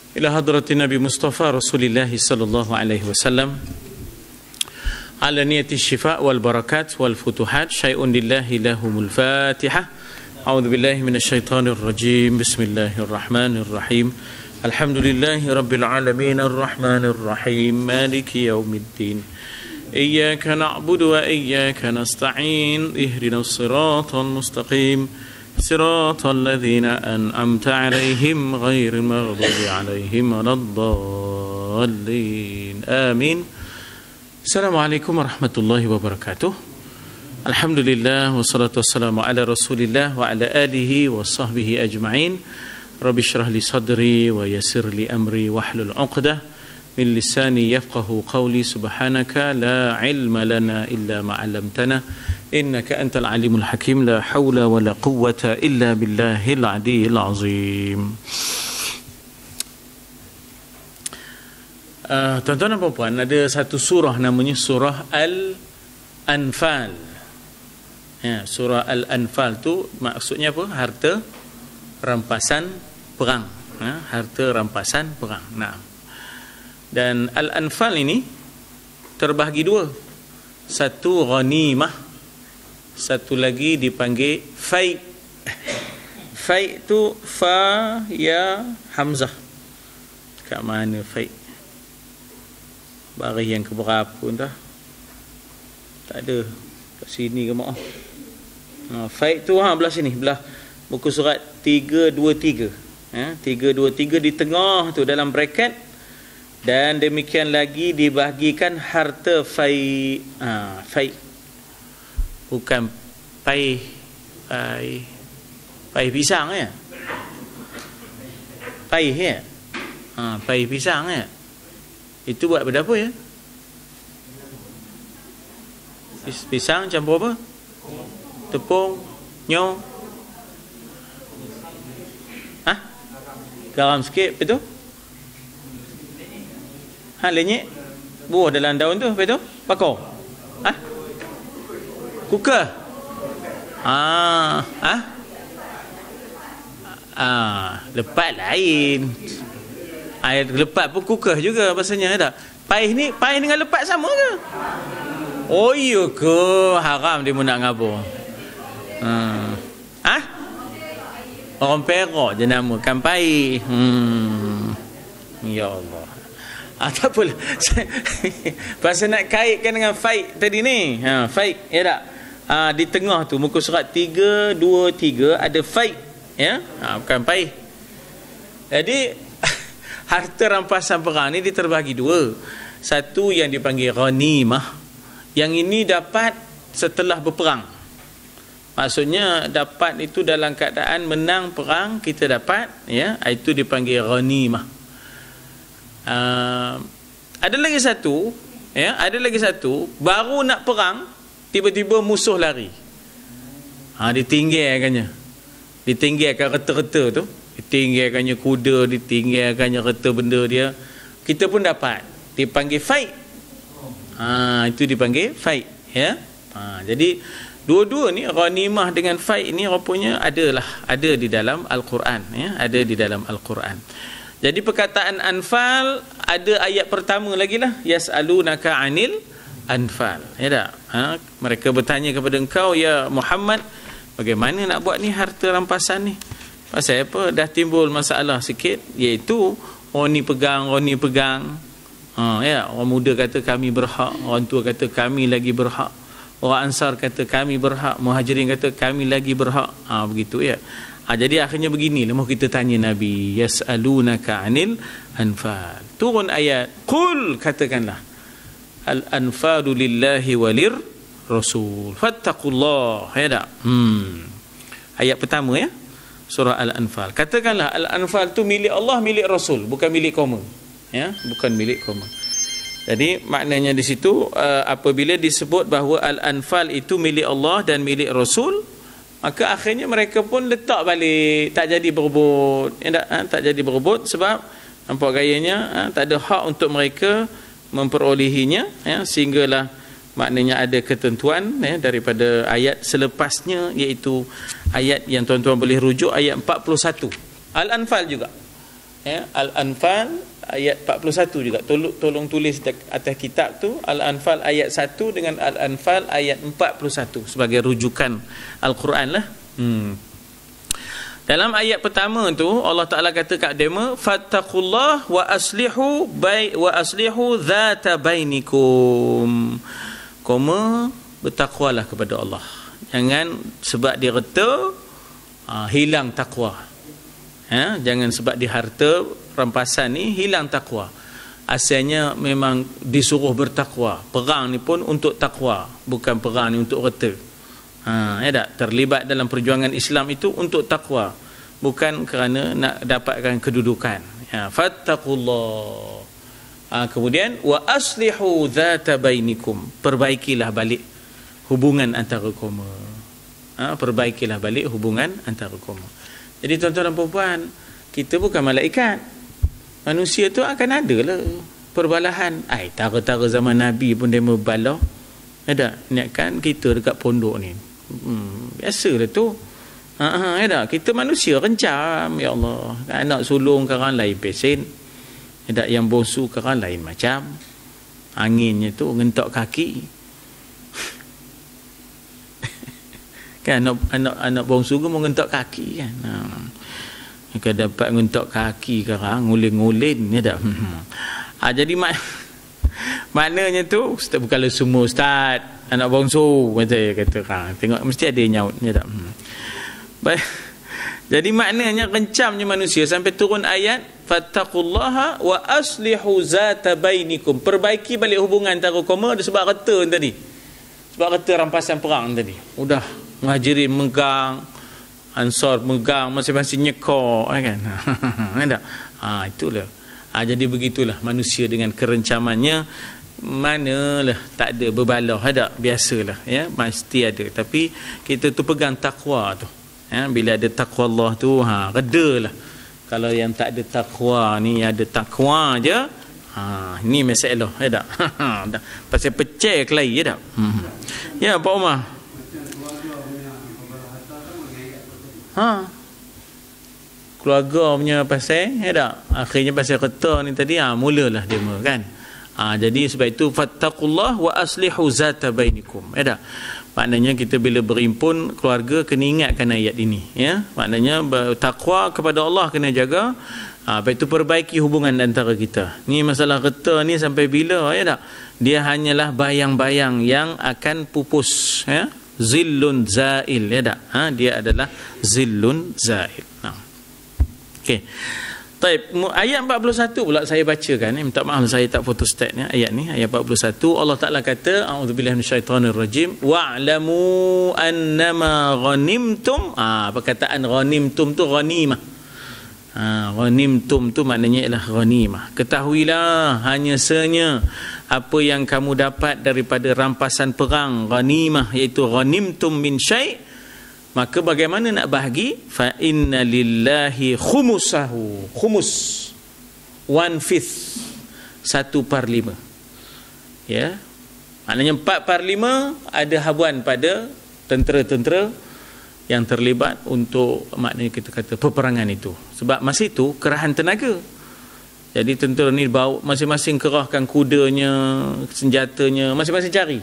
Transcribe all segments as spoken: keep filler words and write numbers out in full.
إلى حضرة النبي مصطفى رسول الله صلى الله عليه وسلم على نية الشفاء والبركات والفتوحات شيء لله لهم الفاتحة. أعوذ بالله من الشيطان الرجيم. بسم الله الرحمن الرحيم. الحمد لله رب العالمين الرحمن الرحيم مالك يوم الدين إياك نعبد وإياك نستعين اهدنا الصراط المستقيم صراط الذين أنعمت عليهم غير المغضوب عليهم ولا الضالين آمين. Assalamualaikum warahmatullahi wabarakatuh. Alhamdulillah wassalatu wassalamu ala Rasulillah wa ala alihi wa sahbihi ajma'in. Rabbi shrah li sadri wa yassir li amri wahlul 'uqdah min lisani yafqahu qawli. Subhanaka la ilma lana illa ma 'allamtana innaka antal alimul hakim. La haula wa la quwwata illa billahil aliyyil azim. Uh, tuan-tuan dan puan-puan, ada satu surah namanya surah Al-Anfal. Ya, surah Al-Anfal tu maksudnya apa? Harta rampasan perang. Ya, harta rampasan perang. Nah. Dan Al-Anfal ini terbahagi dua. Satu ghanimah, satu lagi dipanggil fai'. Fai' tu fa ya hamzah. Kat mana fai'? Baris yang keberapa entah. Tak ada kat sini ke maaf. Ha, faid tu ha belah sini, belah buku surat tiga dua tiga. Ha, tiga dua tiga di tengah tu dalam bracket. Dan demikian lagi dibahagikan harta faid. Ha, faid. Bukan pai pai pai pisang ya. Pai ya. Ha, pai pisang ya. Itu buat berapa ya? Pisang campur apa? Tepung, nyo. Hah? Garam sikit, betul? Ha, lenyek? Buah dalam daun tu, betul? Bakar? Hah? Kuka? Ah, ah? Ah, lepat lain. Air lepat pun kukah juga bahasanya tak? Paih ni, paih dengan lepat sama ke? Oh iya ke? Haram dia nak ngabur. Hmm. Ah? Orang Perak je namakan paih. Hmm. Ya Allah. Ah, tak apalah. Pasal nak kaitkan dengan faid tadi ni. Ha, faid, ya tak? Ah, di tengah tu muka surat tiga dua tiga ada faid, ya? Ha, bukan paih. Jadi harta rampasan perang ni diterbahagi dua. Satu yang dipanggil ghanimah. Yang ini dapat setelah berperang. Maksudnya dapat itu dalam keadaan menang perang kita dapat, ya, itu dipanggil ghanimah. Uh, ada lagi satu, ya, ada lagi satu baru nak perang tiba-tiba musuh lari. Ha, ditinggalkannya. Ditinggalkan reta-reta tu. Ditinggalkannya kuda, ditinggalkannya reta benda dia. Kita pun dapat. Dipanggil faid. Ha, itu dipanggil faid. Ya? Ha, jadi, dua-dua ni, ghanimah dengan faid ni rupanya adalah, ada di dalam Al-Quran. Ya? Ada di dalam Al-Quran. Jadi, perkataan anfal, ada ayat pertama lagi lah. Yas'alunaka anil anfal. Ya tak? Ha? Mereka bertanya kepada engkau, ya Muhammad, bagaimana nak buat ni harta rampasan ni? Pasal apa? Dah timbul masalah sikit, iaitu orang ni pegang, orang ni pegang. Ha, ya, orang muda kata kami berhak, orang tua kata kami lagi berhak, orang Ansar kata kami berhak, Muhajirin kata kami lagi berhak. Ha, begitu ya. Ha, jadi akhirnya begini, lepas kita tanya Nabi, yas'alunaka 'anil anfal. Turun ayat, qul, katakanlah, al-anfalu lillahi walir rasul. Fattaqullah. Ya tak? Hmm. Ayat pertama ya. Surah Al-Anfal. Katakanlah Al-Anfal tu milik Allah, milik Rasul, bukan milik kaum. Ya, bukan milik kaum. Jadi maknanya di situ uh, apabila disebut bahawa Al-Anfal itu milik Allah dan milik Rasul, maka akhirnya mereka pun letak balik, tak jadi berebut. Ya, tak, ha, tak jadi berebut sebab nampak gayanya ha, tak ada hak untuk mereka memperolehinya, ya, sehinggalah maknanya ada ketentuan ya, daripada ayat selepasnya, iaitu ayat yang tuan-tuan boleh rujuk, ayat empat puluh satu Al-Anfal juga. ya, Al-Anfal ayat empat puluh satu juga. Tolong, tolong tulis atas kitab tu Al-Anfal ayat satu dengan Al-Anfal ayat empat puluh satu sebagai rujukan Al-Quran lah. Hmm. Dalam ayat pertama tu Allah Taala kata kat dema fattaqullah wa aslihu bai wa aslihu dzata bainikum. Koma bertakwalah kepada Allah. Jangan sebab dia reta ha, hilang takwa. Ha, jangan sebab di harta rampasan ni hilang takwa. Asalnya memang disuruh bertakwa. Perang ni pun untuk takwa, bukan perang ni untuk reta. Ha, ya tak? Terlibat dalam perjuangan Islam itu untuk takwa, bukan kerana nak dapatkan kedudukan. Ya, fattaqullah. Ha, kemudian wa aslihu dzata bainikum. Perbaikilah balik hubungan antara kaum. Ha, perbaikilah balik hubungan antara kaum. Jadi tuan-tuan dan puan-puan, kita bukan malaikat. Manusia tu akan ada lah perbalahan. Ai, tara-tara zaman Nabi pun dia membalah. Ada ingatkan kita dekat pondok ni. Hmm, biasalah tu. Ha, ha, ada kita manusia rencam, ya Allah. Anak sulung sekarang lain pesen. Ada yang bongsu sekarang lain macam. Anginnya tu ngentok kaki. Kan anak anak anak bongsu tu mau ngentok kaki kan. Ha. Kalau dapat ngentok kaki sekarang ngulin-ngulin ya tak. Ha, jadi mak maknanya tu ustaz, bukanlah semua ustaz anak bongsu kata kata ha, tengok mesti ada nyaut ya tak. Hmm. Baik. Jadi maknanya kencamnya manusia sampai turun ayat fattaqullaha wa aslihu zata bainikum. Perbaiki balik hubungan antara kaum ada sebab reta tadi. Sebab reta rampasan perang tadi. Udah Muhajirin megang, Ansar megang, masing-masing nyekor kan. Ada. Ha, itulah. Ha, jadi begitulah manusia dengan kerencamannya. Manalah tak ada berbalah, ada biasalah ya, mesti ada. Tapi kita tu pegang takwa tu. Ya, bila ada takwa Allah tu ha redalah. Kalau yang tak ada takwa ni ada takwa je, ha ni masalah ya tak. Pasal pecah kelahi ya tak. Hmm. Ya Pak Umar. Ha. Keluarga punya pasal ya tak. Akhirnya pasal reta ni tadi ha mulalah dia kan. Ha, jadi sebab itu fattaqullah wa aslihu zata bainikum. Ya tak? Maknanya kita bila berimpun keluarga kena ingatkan ayat ini ya. Maknanya takwa kepada Allah kena jaga. Ha, lepas itu perbaiki hubungan antara kita. Ni masalah reta ni sampai bila ya tak? Dia hanyalah bayang-bayang yang akan pupus ya. Zillun zail ya tak? Ha, dia adalah zillun zail. Ha. Okey. Baik, ayat empat puluh satu pula saya bacakan ni. Minta maaf saya tak photostat ni ayat ni, ayat empat puluh satu. Allah Taala kata, a'udzubillahi minasyaitonirrajim, wa'lamu annama ghanimtum. Ah, perkataan ghanimtum tu ghanimah. Ah, ghanimtum tu maknanya ialah ghanimah. Ketahuilah hanya senya apa yang kamu dapat daripada rampasan perang, ghanimah iaitu ghanimtum min syai'. Maka bagaimana nak bahagi? Fa inna lillahi khumusahu. Khumus one fifth, satu par lima. Ya, maknanya empat par lima ada habuan pada tentera-tentera yang terlibat untuk maknanya kita kata peperangan itu. Sebab masa itu kerahan tenaga. Jadi tentera ni bawa masing-masing kerahkan kudanya, senjatanya, masing-masing cari.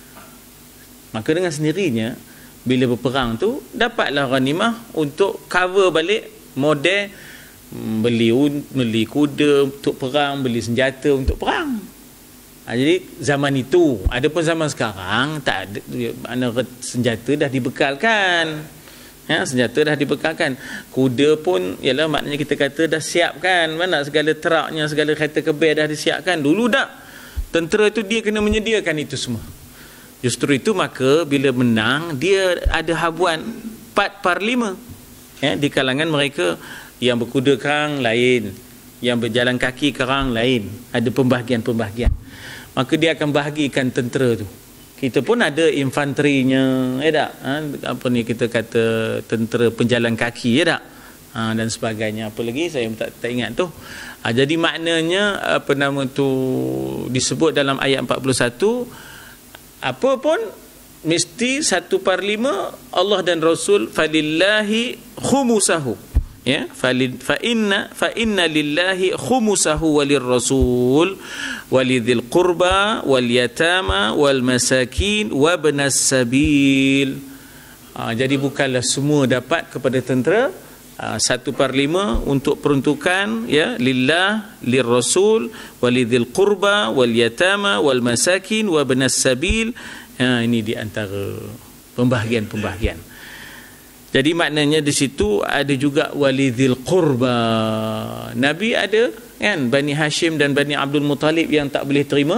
Maka dengan sendirinya bila berperang tu dapatlah ghanimah untuk cover balik model beli beli kuda untuk perang, beli senjata untuk perang. Ha, jadi zaman itu, adapun zaman sekarang tak ada, mana senjata dah dibekalkan. Ya, senjata dah dibekalkan. Kuda pun ialah maknanya kita kata dah siapkan, mana segala teraknya, segala kereta kebel dah disiapkan. Dulu dah tentera tu dia kena menyediakan itu semua. Justru itu maka bila menang dia ada habuan empat par lima ya, di kalangan mereka yang berkuda kerang lain, yang berjalan kaki kerang lain, ada pembahagian-pembahagian. Maka dia akan bahagikan tentera tu. Kita pun ada infanterinya ya tak, ha, apa ni kita kata tentera penjalan kaki ya tak, ha, dan sebagainya. Apa lagi saya tak, tak ingat tu. Ha, jadi maknanya apa nama tu disebut dalam ayat empat puluh satu, apa pun mesti satu par lima Allah dan Rasul falillahi khumusahu. ya, fa inna fa inna lillahi khumusahu walir rasul walidhil qurba wal yatama wal masakin wabnas sabil. Ha, jadi bukanlah semua dapat kepada tentera, ha, satu per lima untuk peruntukan, ya, lillah, lir rasul walidhil qurba wal yatama wal masakin wabnas sabil. Ha, ini di antara pembahagian-pembahagian. Jadi maknanya di situ ada juga walidhil qurba. Nabi ada kan Bani Hashim dan Bani Abdul Muttalib yang tak boleh terima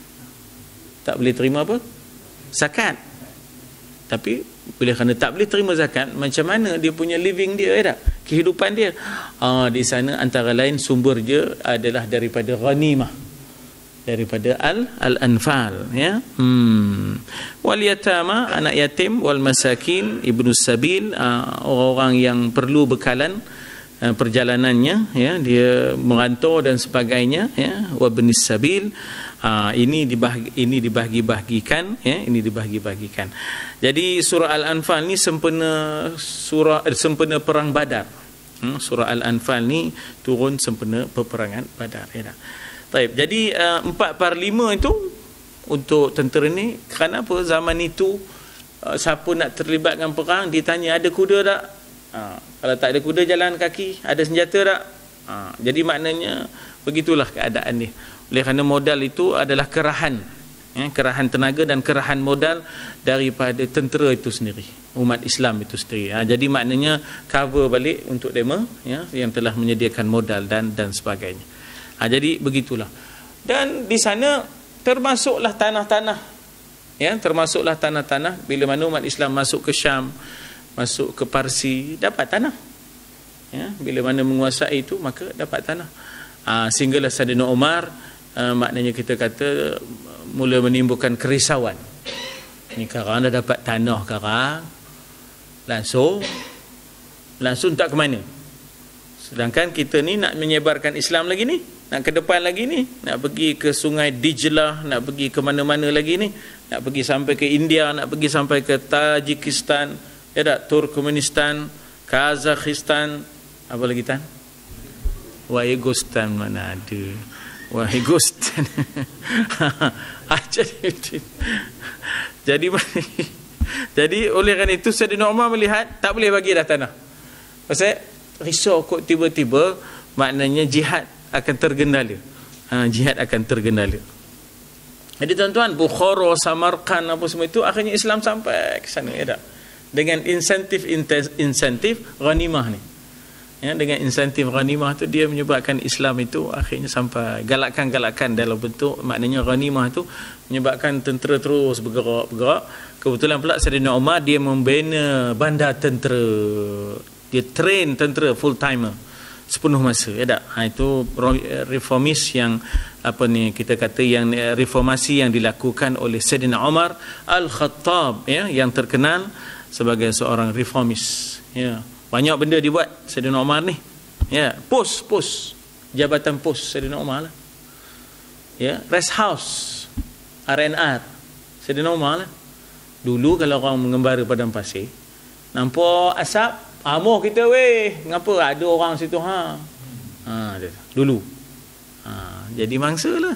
tak boleh terima apa? Zakat. Tapi bila kerana tak boleh terima zakat, macam mana dia punya living dia, ya tak? Kehidupan dia. Ah, di sana antara lain sumber dia adalah daripada ghanimah, daripada al al-anfal, ya. Hmm. Wal yatama, anak yatim, wal masakin, ibnu sabil, uh, orang-orang yang perlu bekalan uh, perjalanannya, ya, dia merantau dan sebagainya, ya. Wa ibnis sabil, uh, ini dibahagi, ini dibahagi-bahagikan, ya, ini dibahagi-bahagikan. Jadi surah Al-Anfal ni sempena surah eh, sempena perang Badar. Hmm, surah Al-Anfal ni turun sempena peperangan Badar, ya. Baik, jadi uh, empat per lima itu untuk tentera ni. Kerana apa? Zaman itu uh, siapa nak terlibat dengan perang, ditanya ada kuda tak? Uh, kalau tak ada kuda, jalan kaki. Ada senjata tak? Uh, jadi maknanya begitulah keadaan ni. Oleh kerana modal itu adalah kerahan, ya, kerahan tenaga dan kerahan modal daripada tentera itu sendiri, umat Islam itu sendiri. Uh, jadi maknanya cover balik untuk dema, ya, yang telah menyediakan modal dan dan sebagainya. Ha, jadi begitulah. Dan di sana termasuklah tanah-tanah, ya, termasuklah tanah-tanah. Bila mana umat Islam masuk ke Syam, masuk ke Parsi, dapat tanah, ya. Bila mana menguasai itu, maka dapat tanah. Ha, sehinggalah Saidina Umar, uh, maknanya kita kata mula menimbulkan kerisauan. Ni sekarang dah dapat tanah sekarang, langsung langsung tak ke mana? Sedangkan kita ni nak menyebarkan Islam lagi ni, nak ke depan lagi ni, nak pergi ke sungai Dijlah, nak pergi ke mana-mana lagi ni, nak pergi sampai ke India, nak pergi sampai ke Tajikistan, ya tak, Turkmenistan, Kazakhstan, apa lagi tan? Waigostan mana ada? Waigostan. jadi jadi jadi oleh kerana itu Saidina Umar melihat tak boleh bagi dah tanah. Pasal risau kot tiba-tiba, maknanya jihad akan tergendala. Ha, jihad akan tergendala. Jadi tuan-tuan, Bukhara, Samarkand, apa semua itu akhirnya Islam sampai ke sana, ya tak? Dengan insentif insentif ghanimah ni. Ya, dengan insentif ghanimah tu dia menyebabkan Islam itu akhirnya sampai galakan-galakan dalam bentuk, maknanya ghanimah tu menyebabkan tentera terus bergerak-bergerak. Kebetulan pula Saidina Umar dia membina bandar tentera. Dia train tentera full timer sepenuh masa, ya tak? Ha, itu reformis yang apa ni kita kata yang reformasi yang dilakukan oleh Saidina Umar Al-Khattab, ya, yang terkenal sebagai seorang reformis, ya. Banyak benda dibuat Saidina Umar ni, ya. Pos pos jabatan pos Saidina Umar lah, ya. Rest house R and R Saidina Umar lah. Dulu kalau orang mengembara padang pasir, nampak asap, amoh kita weh, ngapa ada orang situ, ha. Ha, dulu. Ha, jadi mangsa lah.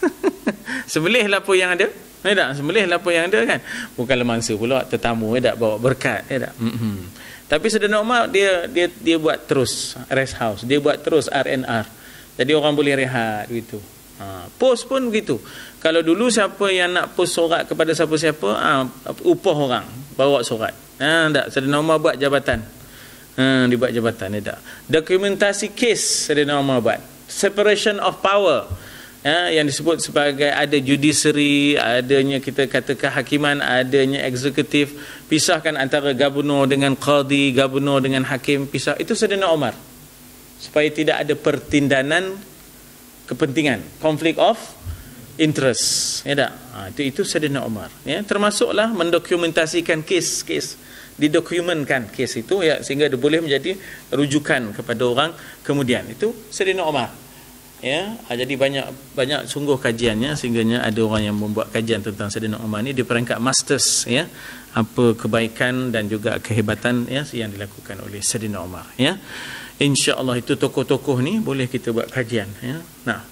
Sembelih lah apa yang ada, ya tak? Sembelih lah apa yang ada kan. Bukanlah mangsa pula tetamu, ya tak, bawa berkat, ya tak. Mm-hmm. Tapi Saidina Umar dia dia dia buat terus rest house, dia buat terus R and R. Jadi orang boleh rehat gitu. Ha, pos pun begitu. Kalau dulu siapa yang nak pos surat kepada siapa-siapa, ha, upah orang bawa surat. Ha, tak, Saidina Umar buat jabatan. Ha, dibuat jabatan, ya tak. Dokumentasi kes Saidina Umar buat. Separation of power, ya, yang disebut sebagai ada judiciary, adanya kita kata kehakiman, adanya eksekutif, pisahkan antara gubernur dengan qadi, gubernur dengan hakim, pisah. Itu Saidina Umar, supaya tidak ada pertindanan kepentingan, conflict of interest, ya tak. Ha, itu itu Saidina Umar, ya. Termasuklah mendokumentasikan kes-kes, didokumenkan kes itu, ya, sehingga dia boleh menjadi rujukan kepada orang kemudian. Itu Saidina Umar. Ya, jadi banyak banyak sungguh kajiannya sehingganya ada orang yang membuat kajian tentang Saidina Umar ni di peringkat masters, ya, apa kebaikan dan juga kehebatan, ya, yang dilakukan oleh Saidina Umar, ya. Insya-Allah itu tokoh-tokoh ni boleh kita buat kajian, ya. Nah,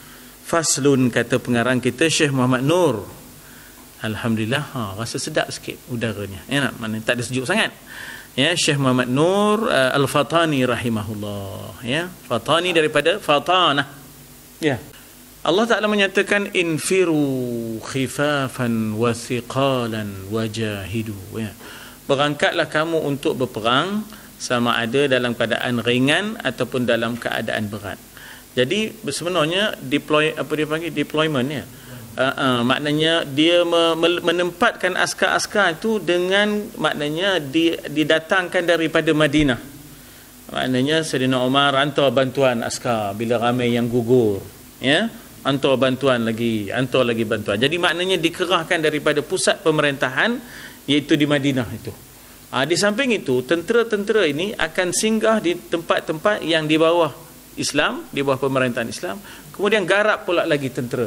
faslun, kata pengarang kita Syekh Muhammad Nur. Alhamdulillah, ha, rasa sedap sikit udaranya, ya, nak, mana tak ada sejuk sangat. Ya, Syekh Muhammad Nur uh, Al-Fatani rahimahullah, ya. Fatani daripada fatanah. Ya. Allah Taala menyatakan infiru khifafan wa thiqalan wajahidu, ya. Berangkatlah kamu untuk berperang sama ada dalam keadaan ringan ataupun dalam keadaan berat. Jadi sebenarnya deploy, apa dia panggil, deployment, ya. Uh, uh, maknanya dia me, me, menempatkan askar-askar itu dengan maknanya di, didatangkan daripada Madinah. Maknanya Saidina Umar hantar bantuan askar bila ramai yang gugur, ya, hantar bantuan lagi, hantar lagi bantuan. Jadi maknanya dikerahkan daripada pusat pemerintahan iaitu di Madinah itu. Uh, di samping itu tentera-tentera ini akan singgah di tempat-tempat yang di bawah Islam, di bawah pemerintahan Islam, kemudian garap pula lagi tentera.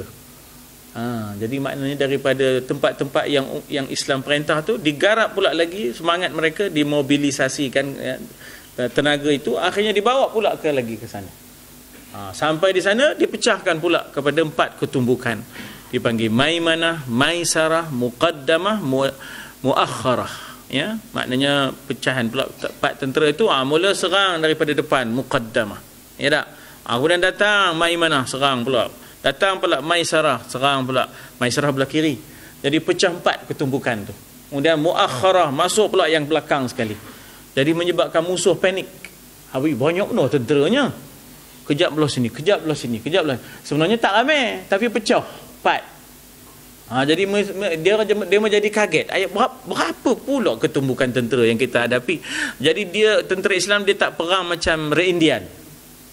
Ha, jadi maknanya daripada tempat-tempat yang yang Islam perintah tu digarap pula lagi, semangat mereka dimobilisasikan, ya, tenaga itu akhirnya dibawa pula ke lagi ke sana. Ha, sampai di sana dipecahkan pula kepada empat ketumbukan. Dipanggil Maimanah, Maisarah, Muqaddamah, Mu, Muakharah, ya. Maknanya pecahan pula empat tentera itu, ha, mula serang daripada depan Muqaddamah. Ya tak? Ha, kemudian datang Maimanah, serang pula. Datang pula Maisarah, serang pula. Maisarah belah kiri. Jadi pecah empat ketumbukan tu. Kemudian Muakharah, masuk pula yang belakang sekali. Jadi menyebabkan musuh panik. Habis banyak benar tenteranya. Kejap belah sini, kejap belah sini, kejap belah. Sebenarnya tak ramai, tapi pecah empat. Ha, jadi dia dia menjadi kaget. Ayat berapa, berapa pula ketumbukan tentera yang kita hadapi. Jadi dia, tentera Islam dia tak perang macam Reindian.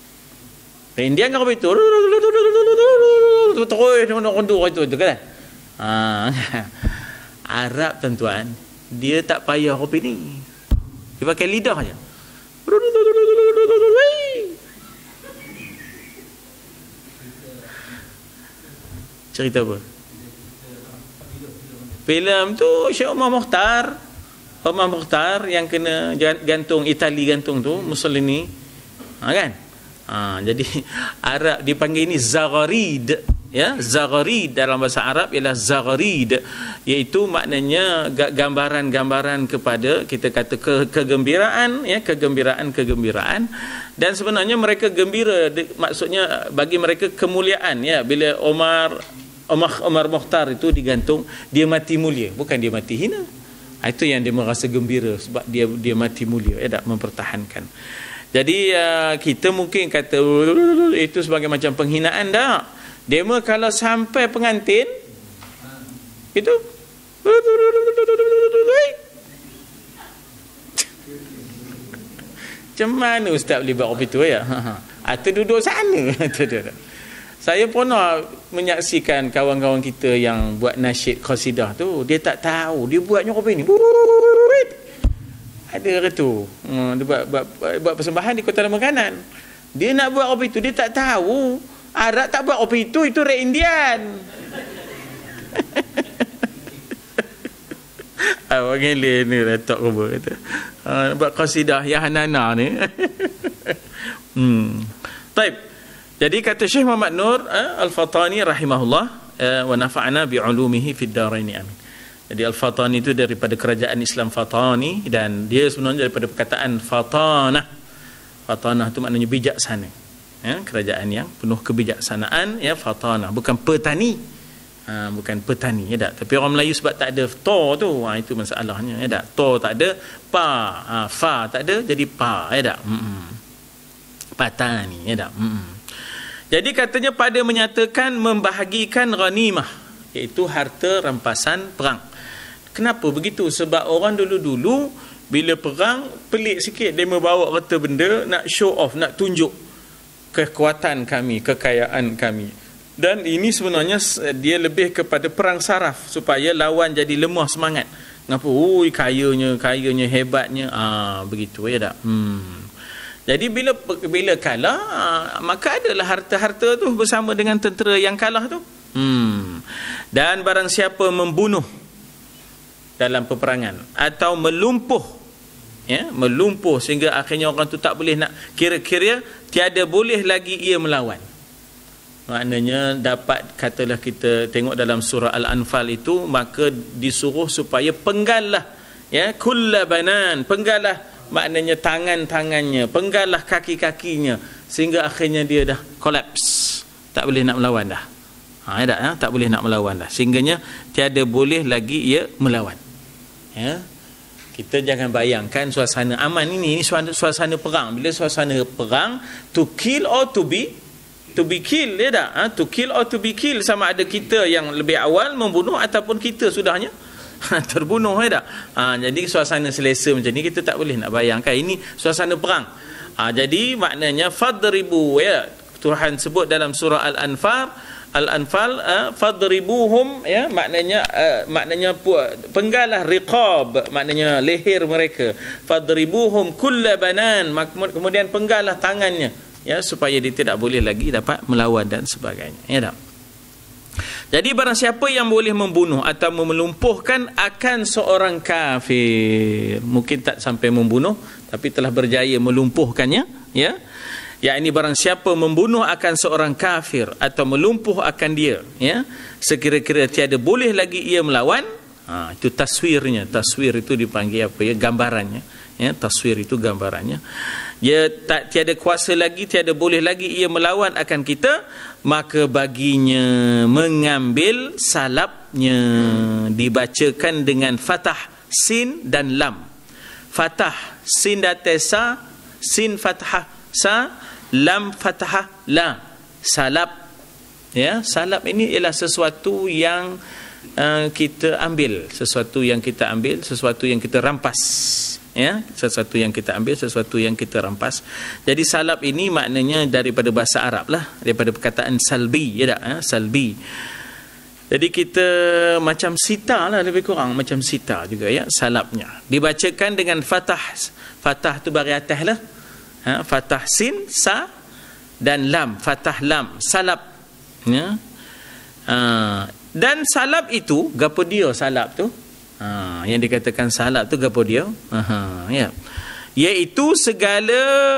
Reindian kan apa itu? Terus nak kondur itu tu kan. Ha. Arab tuan-tuan, dia tak payah kopi ni. Dia pakai lidah aja. Cerita apa? Filem tu Syekh Omar Mukhtar. Omar Mukhtar yang kena gantung, Itali gantung tu, Mussolini. Ha, kan? Ha, jadi Arab dipanggil ini Zagharid, ya. Zagharid dalam bahasa Arab ialah Zagharid, iaitu maknanya gambaran-gambaran kepada, kita kata ke, kegembiraan, ya, kegembiraan kegembiraan dan sebenarnya mereka gembira, maksudnya bagi mereka kemuliaan, ya, bila Omar Omar Omar Mukhtar itu digantung, dia mati mulia, bukan dia mati hina. Itu yang dia merasa gembira sebab dia dia mati mulia, ya, tak, mempertahankan. Jadi uh, kita mungkin kata itu sebagai macam penghinaan, dah. Demo kalau sampai pengantin itu macam mana ustaz boleh buat apa itu, ya? Atau duduk sana. Saya pernah menyaksikan kawan-kawan kita yang buat nasyid qasidah tu, dia tak tahu dia buatnya apa ini. Ada tu, hmm, dia buat, buat, buat persembahan di Kota Makanan. Dia nak buat apa itu, dia tak tahu. Arab tak buat apa itu, itu Reindian. Awak gila ni letak kubur kata. Uh, buat qasidah Yahanana ni. hmm. Taib. Jadi kata Syekh Muhammad Nur uh, Al-Fatani rahimahullah, uh, wa nafa'ana bi'ulumihi fid daraini amin. Jadi Al-Fatani itu daripada kerajaan Islam Fatani, dan dia sebenarnya daripada perkataan Fatanah. Fatanah itu maknanya bijaksana, ya, kerajaan yang penuh kebijaksanaan, ya, Fatanah, bukan petani. Ha, bukan petani, ya tak? Tapi orang Melayu sebab tak ada to tu, ha, itu masalahnya, ya tak? To tak ada, pa, ha, fa tak ada, jadi pa, ya tak? Mm-mm. Patani, ya tak? Mm-mm. Jadi katanya pada menyatakan membahagikan ghanimah, iaitu harta rampasan perang. Kenapa begitu? Sebab orang dulu-dulu bila perang pelik sikit, dia membawa harta benda, nak show off, nak tunjuk kekuatan kami, kekayaan kami. Dan ini sebenarnya dia lebih kepada perang saraf, supaya lawan jadi lemah semangat. Ngapa? Ui, kayanya, kayanya, hebatnya. Ah, begitu, ya tak? Hmm. Jadi bila bila kalah, maka adalah harta-harta tu bersama dengan tentera yang kalah tu. Hmm. Dan barang siapa membunuh dalam peperangan atau melumpuh, ya, melumpuh sehingga akhirnya orang tu tak boleh nak, kira-kira tiada boleh lagi ia melawan. Maknanya dapat, katalah kita tengok dalam surah Al-Anfal itu, maka disuruh supaya penggallah, ya, kullabanan, penggallah, maknanya tangan-tangannya, penggallah kaki-kakinya, sehingga akhirnya dia dah collapse, tak boleh nak melawan dah. Ha, tak, ha? tak boleh nak melawan dah, sehingganya tiada boleh lagi ia melawan. Ya, kita jangan bayangkan suasana aman ini, ini suasana, suasana perang. Bila suasana perang, to kill or to be to be kill, ya tak? Ha? To kill or to be kill, sama ada kita yang lebih awal membunuh ataupun kita sudahnya terbunuh, ya tak? Ha, jadi suasana selesa macam ni kita tak boleh nak bayangkan. Ini suasana perang. Ha, jadi maknanya fadribu, ya, Tuhan sebut dalam surah Al-Anfal, Al-Anfal, uh, fadribuhum, ya, maknanya uh, maknanya penggalah riqab, maknanya leher mereka. Fadribuhum kullabanan, kemudian penggalah tangannya, ya, supaya dia tidak boleh lagi dapat melawan dan sebagainya, ya tak? Jadi barang siapa yang boleh membunuh atau melumpuhkan akan seorang kafir, mungkin tak sampai membunuh tapi telah berjaya melumpuhkannya, ya, yakni barang siapa membunuh akan seorang kafir atau melumpuh akan dia, ya, sekira-kira tiada boleh lagi ia melawan. Ha, itu taswirnya. Taswir itu dipanggil apa, ya, gambarannya, ya, taswir itu gambarannya. Dia tak tiada kuasa lagi, tiada boleh lagi ia melawan akan kita, maka baginya mengambil salapnya. Dibacakan dengan fathah sin dan lam. Fathah sin datesa, sin fathah sa, lam fathah la. Salap, ya, salap ini ialah sesuatu yang uh, kita ambil, sesuatu yang kita ambil, sesuatu yang kita rampas, ya, sesuatu yang kita ambil, sesuatu yang kita rampas. Jadi salap ini maknanya daripada bahasa Arab lah, daripada perkataan salbi, ya tak, ha? Salbi. Jadi kita macam sita lah, lebih kurang macam sita juga, ya, salapnya. Dibacakan dengan fathah, fathah tu bari atas lah, ha? Fathah sin, sa dan lam, fathah lam, salap, ya. Ha. Dan salap itu, gapo dia salap tu? Ha, yang dikatakan salap tu gapo dia? Aha, ya. Iaitu segala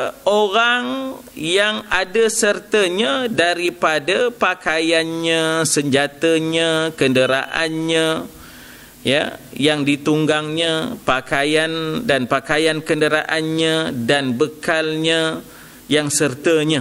orang yang ada sertanya daripada pakaiannya, senjatanya, kenderaannya, ya, yang ditunggangnya, pakaian dan pakaian kenderaannya dan bekalnya yang sertanya.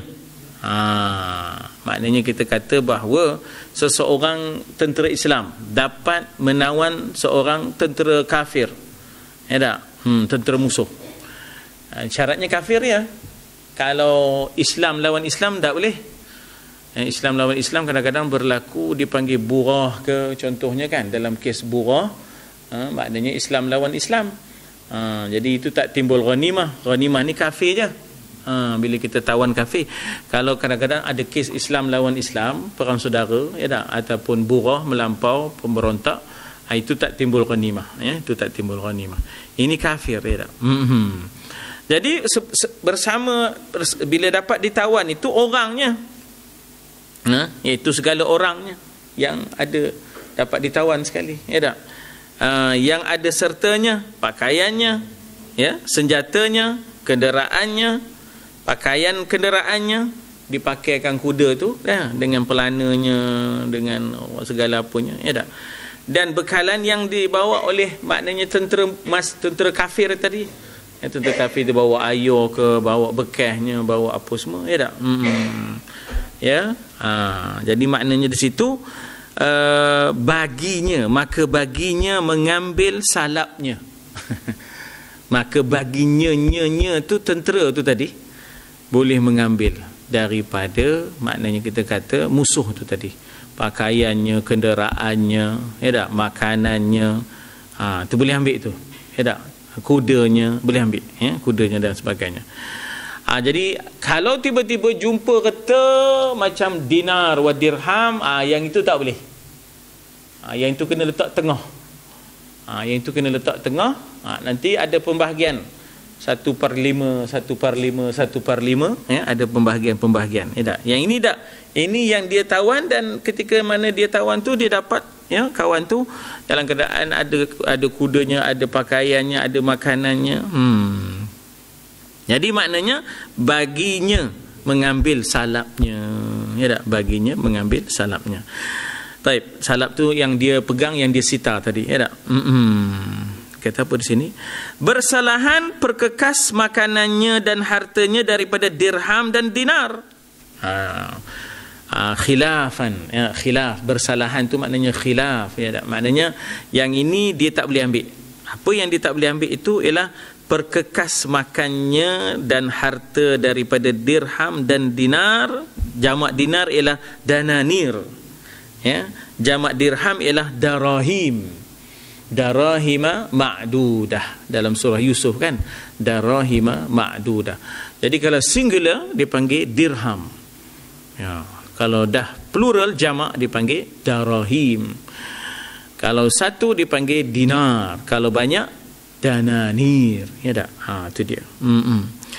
Ha, maknanya kita kata bahawa seseorang tentera Islam dapat menawan seorang tentera kafir, ya tak? Hmm, tentera musuh. Ha, syaratnya kafir, ya. Kalau Islam lawan Islam tak boleh. Ha, Islam lawan Islam kadang-kadang berlaku dipanggil burah ke, contohnya kan, dalam kes burah, ha, maknanya Islam lawan Islam. Ha, jadi itu tak timbul ghanimah. Ghanimah ni kafir je. Ha, bila kita tawan kafir. Kalau kadang-kadang ada kes Islam lawan Islam, perang saudara, ya tak, ataupun burah melampau, pemberontak, ha, itu tak timbul ghanimah, ya, itu tak timbul ghanimah. Ini kafir, ya tak. Mm-hmm. Jadi bersama, bila dapat ditawan itu orangnya, ha, iaitu segala orangnya yang ada dapat ditawan sekali, ya tak. Uh, yang ada sertanya, pakaiannya, ya, senjatanya, kenderaannya, pakaian kenderaannya, dipakaikan kuda tu, ya, dengan pelananya, dengan segala apanya, ya tak. Dan bekalan yang dibawa oleh maknanya tentera mas tentera kafir tadi, ya, tentera kafir dia bawa ayo ke, bawa bekasnya, bawa apa semua, ya tak. Hmm. Ya, ha, jadi maknanya di situ uh, baginya, maka baginya mengambil salapnya. Maka baginya nya tu tentera tu tadi boleh mengambil daripada, maknanya kita kata musuh tu tadi, pakaiannya, kenderaannya, ya tak, makanannya, ha, tu boleh ambil tu, ya tak, kudanya boleh ambil, ya, kudanya dan sebagainya. Ha, jadi kalau tiba-tiba jumpa kata macam dinar wa dirham, ha, yang itu tak boleh, ha, yang itu kena letak tengah, ha, yang itu kena letak tengah, ha, nanti ada pembahagian satu per lima, satu per lima, satu per lima, ya, ada pembahagian-pembahagian. Ya, tak? Yang ini tak. Ini yang dia tawan, dan ketika mana dia tawan tu dia dapat, ya, kawan tu dalam keadaan ada ada kudanya, ada pakaiannya, ada makanannya. Hmm. Jadi maknanya baginya mengambil salapnya. Ya tak? Baginya mengambil salapnya. Taib, salap tu yang dia pegang, yang dia sita tadi. Ya tak? Hmm. Kata apa di sini? Bersalahan perkekas makanannya dan hartanya daripada dirham dan dinar. Ha. Ha, khilafan, ya, khilaf, bersalahan tu maknanya khilaf, ya, tak? Maknanya yang ini dia tak boleh ambil. Apa yang dia tak boleh ambil itu ialah perkekas makannya dan harta daripada dirham dan dinar. Jamak dinar ialah dananir, ya. Jamak dirham ialah darahim. Darahima ma'dudah, dalam surah Yusuf kan, darahima ma'dudah. Jadi kalau singular dipanggil dirham, ya. Kalau dah plural jamak dipanggil darahim. Kalau satu dipanggil dinar, kalau banyak dananir, ya tak? Ha, tu dia. Mm-mm.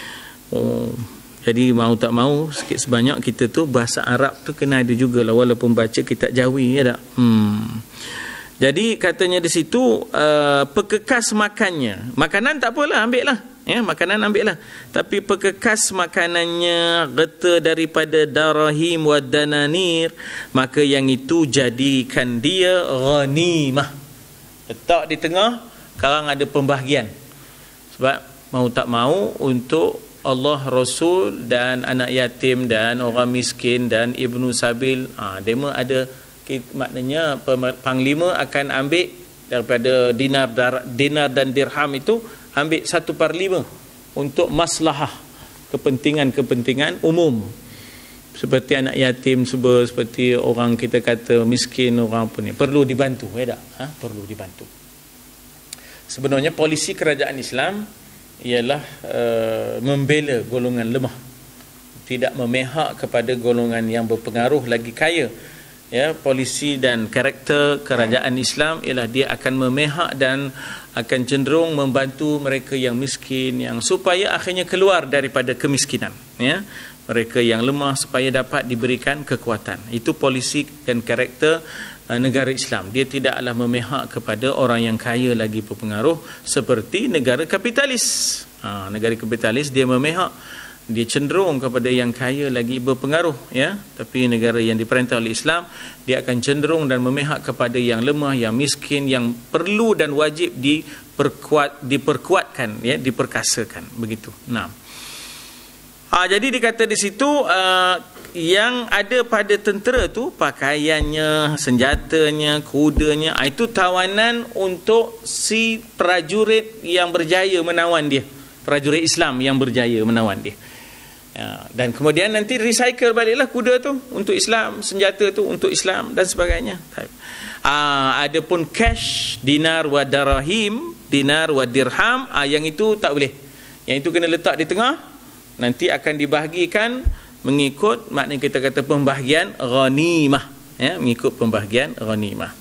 Oh, jadi mau tak mau sikit sebanyak kita tu bahasa Arab tu kena ada jugalah, walaupun baca kitab Jawi, ya tak? Hmm. Jadi katanya di situ uh, perkekas makannya. Makanan tak apalah, ambil lah. Ya, makanan ambil lah. Tapi perkekas makanannya reta daripada darahim wa dananir, maka yang itu jadikan dia ghanimah. Letak di tengah, sekarang ada pembahagian. Sebab mau tak mau untuk Allah, Rasul dan anak yatim dan orang miskin dan ibnu sabil, ha, dia ada, maknanya panglima akan ambil daripada dinar dinar dan dirham itu, ambil satu per lima untuk maslahah, kepentingan-kepentingan umum, seperti anak yatim, seperti orang kita kata miskin, orang apa ni, perlu dibantu, ya tak? Ha? Perlu dibantu. Sebenarnya polisi kerajaan Islam ialah uh, membela golongan lemah, tidak memihak kepada golongan yang berpengaruh lagi kaya. Ya, polisi dan karakter kerajaan Islam ialah dia akan memihak dan akan cenderung membantu mereka yang miskin, yang supaya akhirnya keluar daripada kemiskinan, ya, mereka yang lemah supaya dapat diberikan kekuatan. Itu polisi dan karakter uh, negara Islam. Dia tidaklah memihak kepada orang yang kaya lagi berpengaruh seperti negara kapitalis. Ha, negara kapitalis dia memihak, dia cenderung kepada yang kaya lagi berpengaruh, ya. Tapi negara yang diperintah oleh Islam, dia akan cenderung dan memihak kepada yang lemah, yang miskin, yang perlu dan wajib diperkuat, diperkuatkan, ya, diperkasakan, begitu. Nah, ha, jadi dikata di situ uh, yang ada pada tentera tu pakaiannya, senjatanya, kudanya, itu tawanan untuk si prajurit yang berjaya menawan dia, prajurit Islam yang berjaya menawan dia. Ya, dan kemudian nanti recycle baliklah kuda tu untuk Islam, senjata tu untuk Islam dan sebagainya. Ah, ada pun cash, dinar wa darahim, dinar wa dirham, ah, yang itu tak boleh. Yang itu kena letak di tengah, nanti akan dibahagikan mengikut, maknanya kita kata pembahagian ghanimah, ya, mengikut pembahagian ghanimah.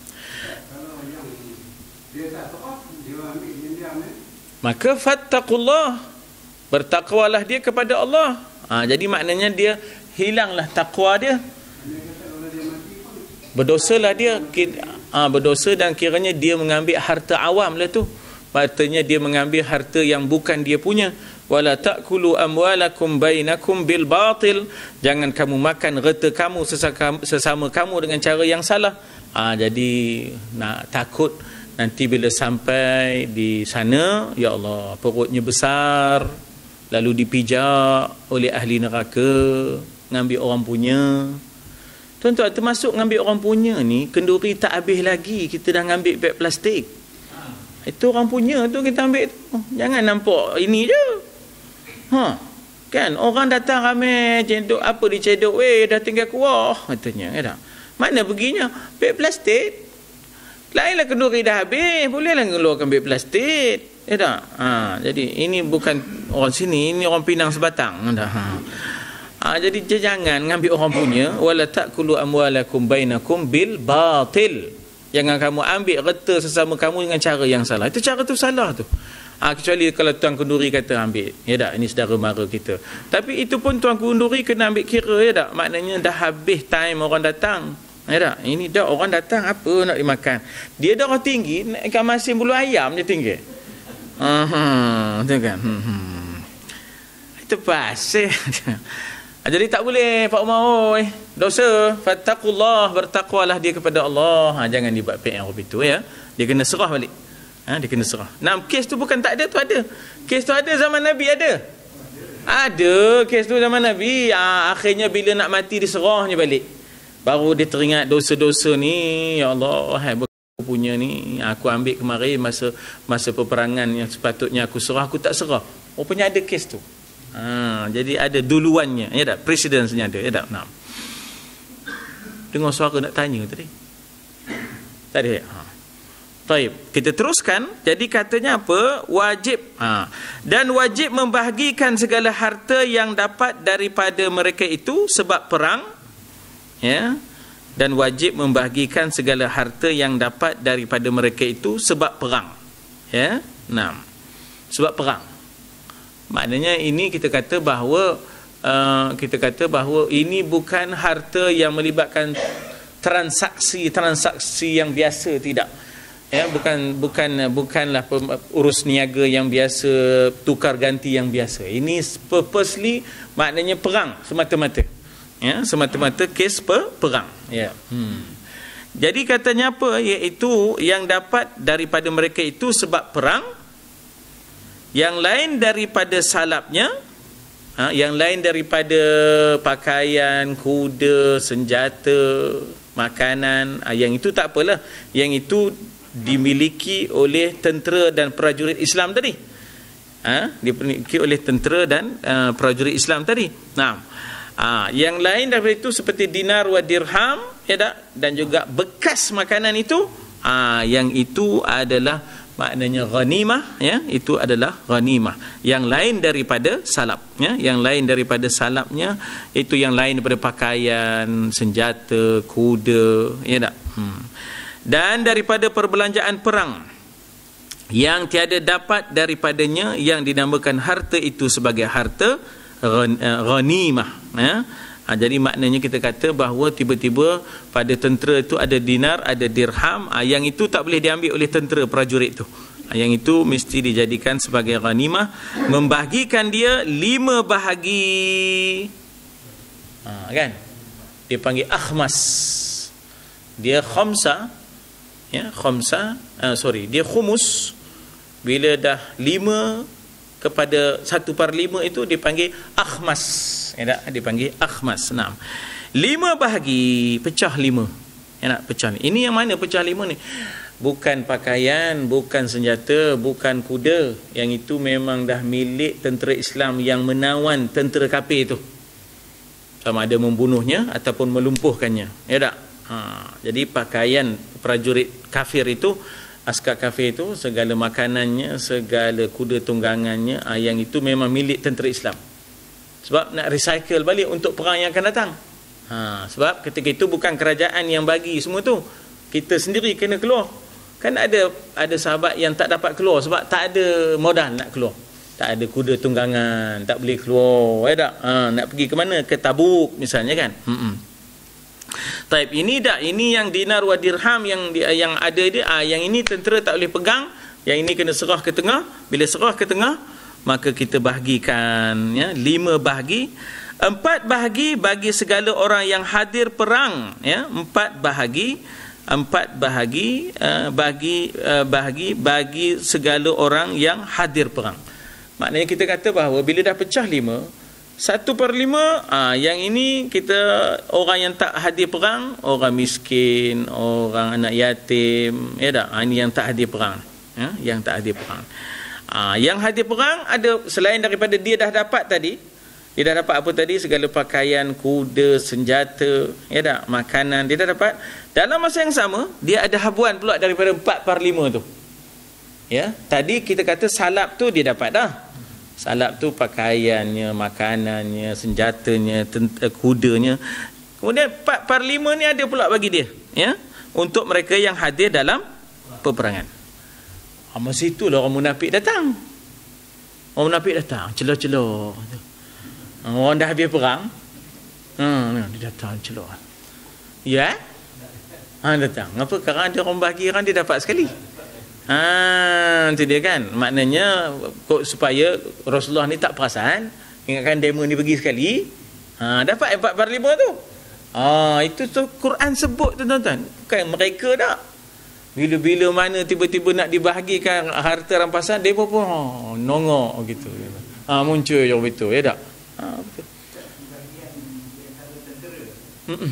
Maka fattaqullah, bertakwalah dia kepada Allah. Ha, jadi maknanya dia hilanglah takwa dia, berdosalah dia, ha, berdosa, dan kiranya dia mengambil harta awam lah tu, artinya dia mengambil harta yang bukan dia punya. Wala ta'kulu amwalakum bainakum bil batil, jangan kamu makan harta kamu sesama kamu dengan cara yang salah. Ha, jadi nak takut nanti bila sampai di sana, ya Allah, perutnya besar, lalu dipijak oleh ahli neraka, ngambil orang punya. Tuan-tuan, termasuk ngambil orang punya ni, kenduri tak habis lagi, kita dah ngambil beg plastik. Itu orang punya tu kita ambil tu. Jangan nampak ini je. Ha, kan orang datang ramai, cedok apa dicedok, weh dah tinggal kuah katanya, ya tak? Mana perginya? Beg plastik. Lainlah kenduri dah habis, bolehlah ngeluarkan beg plastik, ya tak? Ha, jadi ini bukan orang sini, ini orang Pinang Sebatang. Ha. Ha, jadi jangan ngambil orang punya. Wala ta'kulu amwalakum bainakum bil batil, jangan kamu ambil harta sesama kamu dengan cara yang salah. Itu cara tu salah tu. Ha, kecuali kalau Tuan Kenduri kata ambil, ya tak, ini saudara mara kita. Tapi itu pun Tuan Kenduri kena ambil kira, ya tak, maknanya dah habis time orang datang. Ya tak, ini dah orang datang apa nak dimakan. Dia dah orang tinggi, naikkan masin bulu ayam dia tinggi. Uh-huh, tu kan. Hmm. Itu pasal. Jadi tak boleh Pak Umar, oi. Dosa. Fattaqullah, bertakwalah dia kepada Allah. Ha, jangan dibuat P M itu ya. Dia kena serah balik. Ha, dia kena serah. Nah, kes tu bukan tak ada, tu ada. Kes tu ada zaman Nabi ada. Ada kes tu zaman Nabi. Ha, akhirnya bila nak mati diserahnya balik. Baru dia teringat dosa-dosa ni, ya Allah, hai aku punya ni, aku ambil kemarin masa masa peperangan yang sepatutnya aku serah, aku tak serah. Rupanya ada kes tu. Ha, jadi ada duluannya, ya tak? Presidennya ada, ya tak? Nah. Dengar suara nak tanya tadi. Tak ada. Ha. Baik, kita teruskan. Jadi katanya apa? Wajib. Ha. Dan wajib membahagikan segala harta yang dapat daripada mereka itu sebab perang. Ya. Dan wajib membahagikan segala harta yang dapat daripada mereka itu sebab perang. Ya. Nah. Sebab perang. Maknanya ini kita kata bahawa uh, kita kata bahawa ini bukan harta yang melibatkan transaksi-transaksi yang biasa, tidak. Ya, bukan bukan bukanlah urus niaga yang biasa, tukar ganti yang biasa. Ini purposely maknanya perang semata-mata. Ya, semata-mata kes per, perang. Ya. Hmm. Jadi katanya apa? Iaitu yang dapat daripada mereka itu sebab perang. Yang lain daripada salapnya, ha, yang lain daripada pakaian, kuda, senjata, makanan, ha, yang itu tak apalah. Yang itu dimiliki oleh tentera dan prajurit Islam tadi. Ha, dimiliki oleh tentera dan uh, prajurit Islam tadi. Nah, ha, yang lain daripada itu seperti dinar wa dirham, ya tak? Dan juga bekas makanan itu, ha, yang itu adalah maknanya ghanimah, ya, itu adalah ghanimah. Yang lain daripada salap, ya, yang lain daripada salapnya itu yang lain daripada pakaian, senjata, kuda, ya tak? Hmm. Dan daripada perbelanjaan perang yang tiada dapat daripadanya yang dinamakan harta itu sebagai harta ghanimah, ya. Ha, jadi maknanya kita kata bahawa tiba-tiba pada tentera itu ada dinar, ada dirham, ha, yang itu tak boleh diambil oleh tentera prajurit itu. Ha, yang itu mesti dijadikan sebagai ghanimah, membahagikan dia lima bahagi. Ha, kan? Dia panggil akhmas. Dia khamsa, ya, khamsa, uh, sorry, dia khumus. Bila dah lima kepada satu per lima itu dipanggil akhmas. Ya, dipanggil akhmas. Nah, lima bahagi, pecah lima. Ya, nak pecah ni. Ini yang mana pecah lima ni? Bukan pakaian, bukan senjata, bukan kuda. Yang itu memang dah milik tentera Islam yang menawan tentera kafir itu. Sama ada membunuhnya ataupun melumpuhkannya. Ya tak? Ha, jadi pakaian prajurit kafir itu, askar kafir itu, segala makanannya, segala kuda tunggangannya, yang itu memang milik tentera Islam. Sebab nak recycle balik untuk perang yang akan datang. Ha, sebab ketika itu bukan kerajaan yang bagi semua tu. Kita sendiri kena keluar. Kan ada ada sahabat yang tak dapat keluar sebab tak ada modal nak keluar. Tak ada kuda tunggangan, tak boleh keluar. Ya tak? Ha, nak pergi ke mana? Ke Tabuk misalnya kan. Hmm. Taib ini dah, ini yang dinar wa dirham yang yang ada dia, ah, yang ini tentera tak boleh pegang, yang ini kena serah ke tengah. Bila serah ke tengah, maka kita bahagikan, ya, lima bahagi. Empat bahagi bagi segala orang yang hadir perang, ya, empat bahagi, empat bahagi uh, bagi uh, bahagi bagi segala orang yang hadir perang. Maknanya kita kata bahawa bila dah pecah lima, satu per lima, ah, yang ini kita orang yang tak hadir perang, orang miskin, orang anak yatim, ya tak? Ah, ini yang tak hadir perang, ya, yang tak hadir perang. Ah, yang hadir perang ada selain daripada dia dah dapat tadi, dia dah dapat apa tadi? Segala pakaian, kuda, senjata, ya tak? Makanan dia dah dapat. Dalam masa yang sama, dia ada habuan pula daripada empat per lima tu. Ya, tadi kita kata salap tu dia dapat dah. Salap tu pakaiannya, makanannya, senjatanya, kudanya. Kemudian empat per lima ni ada pula bagi dia, ya, untuk mereka yang hadir dalam peperangan. Ha, masa itulah orang munafik datang. Orang munafik datang, celah-celah. Orang dah habis perang. Ha, dia datang celah. Ya? Ha, datang. Ngapa? Kerana dia orang bahagi orang dia dapat sekali. Ha, itu dia kan. Maknanya supaya Rasulullah ni tak perasan, ingatkan demo ni pergi sekali. Ha, dapat empat per lima tu. Ha, itu tu Quran sebut tu tuan-tuan. Bukan mereka tak. Bila-bila mana tiba-tiba nak dibahagikan harta rampasan, dia pun oh, nongok gitu. Ha, muncul je betul, ya tak? Ha, betul. Mm-mm.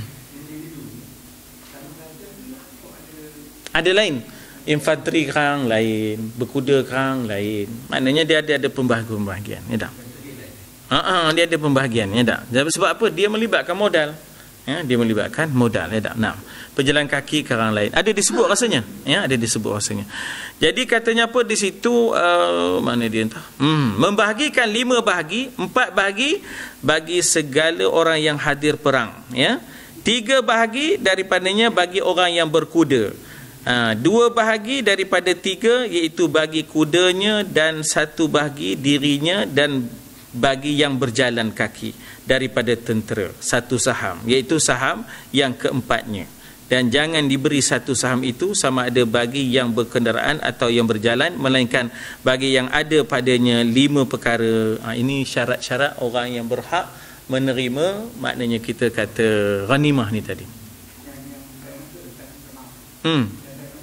Ada lain. Infanteri kerang lain, berkuda kerang lain. Maknanya dia ada ada pembahagian-pembahagian, ya tak? Ha ah, dia ada pembahagian, ya tak? Sebab apa? Dia melibatkan modal. Ya, dia melibatkan modal, ya tak? Nah, pejalan kaki kerang lain. Ada disebut rasanya, ya, ada disebut rasanya. Jadi katanya apa di situ uh, mana dia entah. Hmm, membahagikan lima bahagi, empat bahagi bagi segala orang yang hadir perang, ya. Tiga bahagi daripadanya bagi orang yang berkuda. Ha, dua bahagi daripada tiga iaitu bagi kudanya dan satu bahagi dirinya dan bagi yang berjalan kaki daripada tentera. Satu saham iaitu saham yang keempatnya. Dan jangan diberi satu saham itu sama ada bagi yang berkenderaan atau yang berjalan, melainkan bagi yang ada padanya lima perkara. Ha, ini syarat-syarat orang yang berhak menerima, maknanya kita kata ghanimah ni tadi. Hmm.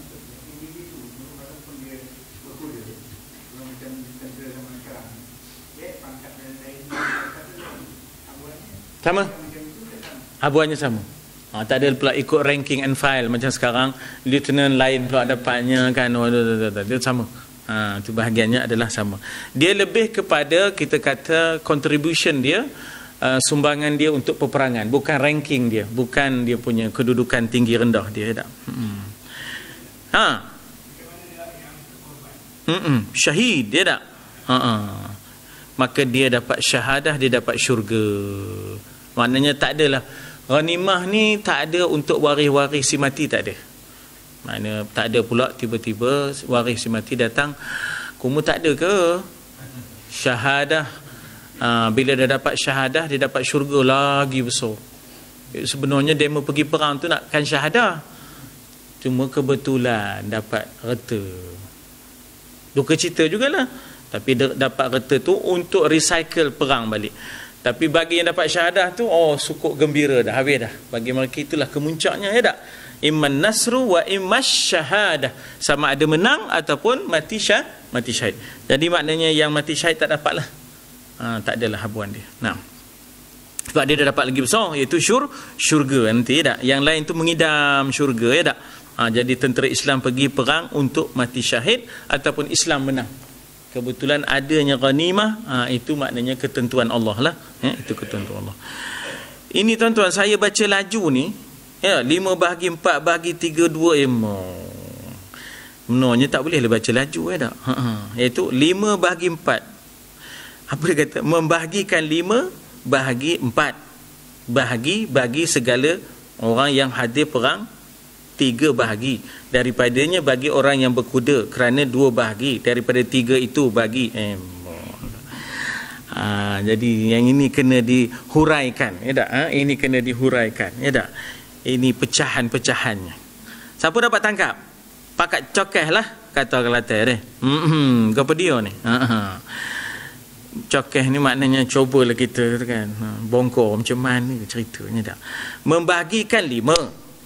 Sama. Habuannya sama. Ha, tak ada pula ikut ranking and file macam sekarang lieutenant lain pula dapatnya kan. Oh, dia sama. Ha, itu bahagiannya adalah sama. Dia lebih kepada kita kata contribution dia, uh, sumbangan dia untuk peperangan, bukan ranking dia, bukan dia punya kedudukan tinggi rendah dia tak. Hmm. Ha. Hmm, syahid dia tak. Ha. -ha. Maka dia dapat syahadah, dia dapat syurga. Maknanya tak adalah ghanimah ni tak ada untuk waris-waris si mati, tak ada. Maknanya tak ada pula tiba-tiba waris si mati datang, kamu tak ada ke syahadah? Ha, bila dia dapat syahadah, dia dapat syurga lagi besar. Sebenarnya dia mau pergi perang tu nakkan syahadah, cuma kebetulan dapat reta. Duka cita jugalah. Tapi dapat reta tu untuk recycle perang balik. Tapi bagi yang dapat syahadah tu, oh sukuk gembira dah, habis dah. Bagi mereka itulah kemuncaknya, ya tak? Imman nasru wa immas syahadah. Sama ada menang ataupun mati syah, mati syahid. Jadi maknanya yang mati syahid tak dapat lah. Ha, tak adalah habuan dia. Nah. Sebab dia dah dapat lagi besar, iaitu syur, syurga nanti, ya tak? Yang lain tu mengidam syurga, ya tak? Ha, jadi tentera Islam pergi perang untuk mati syahid ataupun Islam menang. Kebetulan adanya ghanimah, ha, itu maknanya ketentuan Allah lah, ya, itu ketentuan Allah. Ini tuan-tuan, saya baca laju ni, ya, lima bahagi empat bahagi tiga dua emo. Sebenarnya tak boleh lah baca laju, ya tak? Ha, ha. Iaitu lima bahagi empat. Apa dia kata? Membahagikan lima bahagi empat. Bahagi bagi segala orang yang hadir perang, tiga bahagi. Daripadanya bagi orang yang berkuda, kerana dua bahagi. Daripada tiga itu bagi eh, ha, jadi yang ini kena dihuraikan, ya tak? Ha? Ini kena dihuraikan, ya tak? Ini pecahan-pecahannya. Siapa dapat tangkap? Pakat cokeh lah, kata Kelantan dia. Hmm, apa dia ni? Ha, ha. Cokeh ni maknanya cubalah kita kan, ha, bongkor macam mana ceritanya tak? Membahagikan lima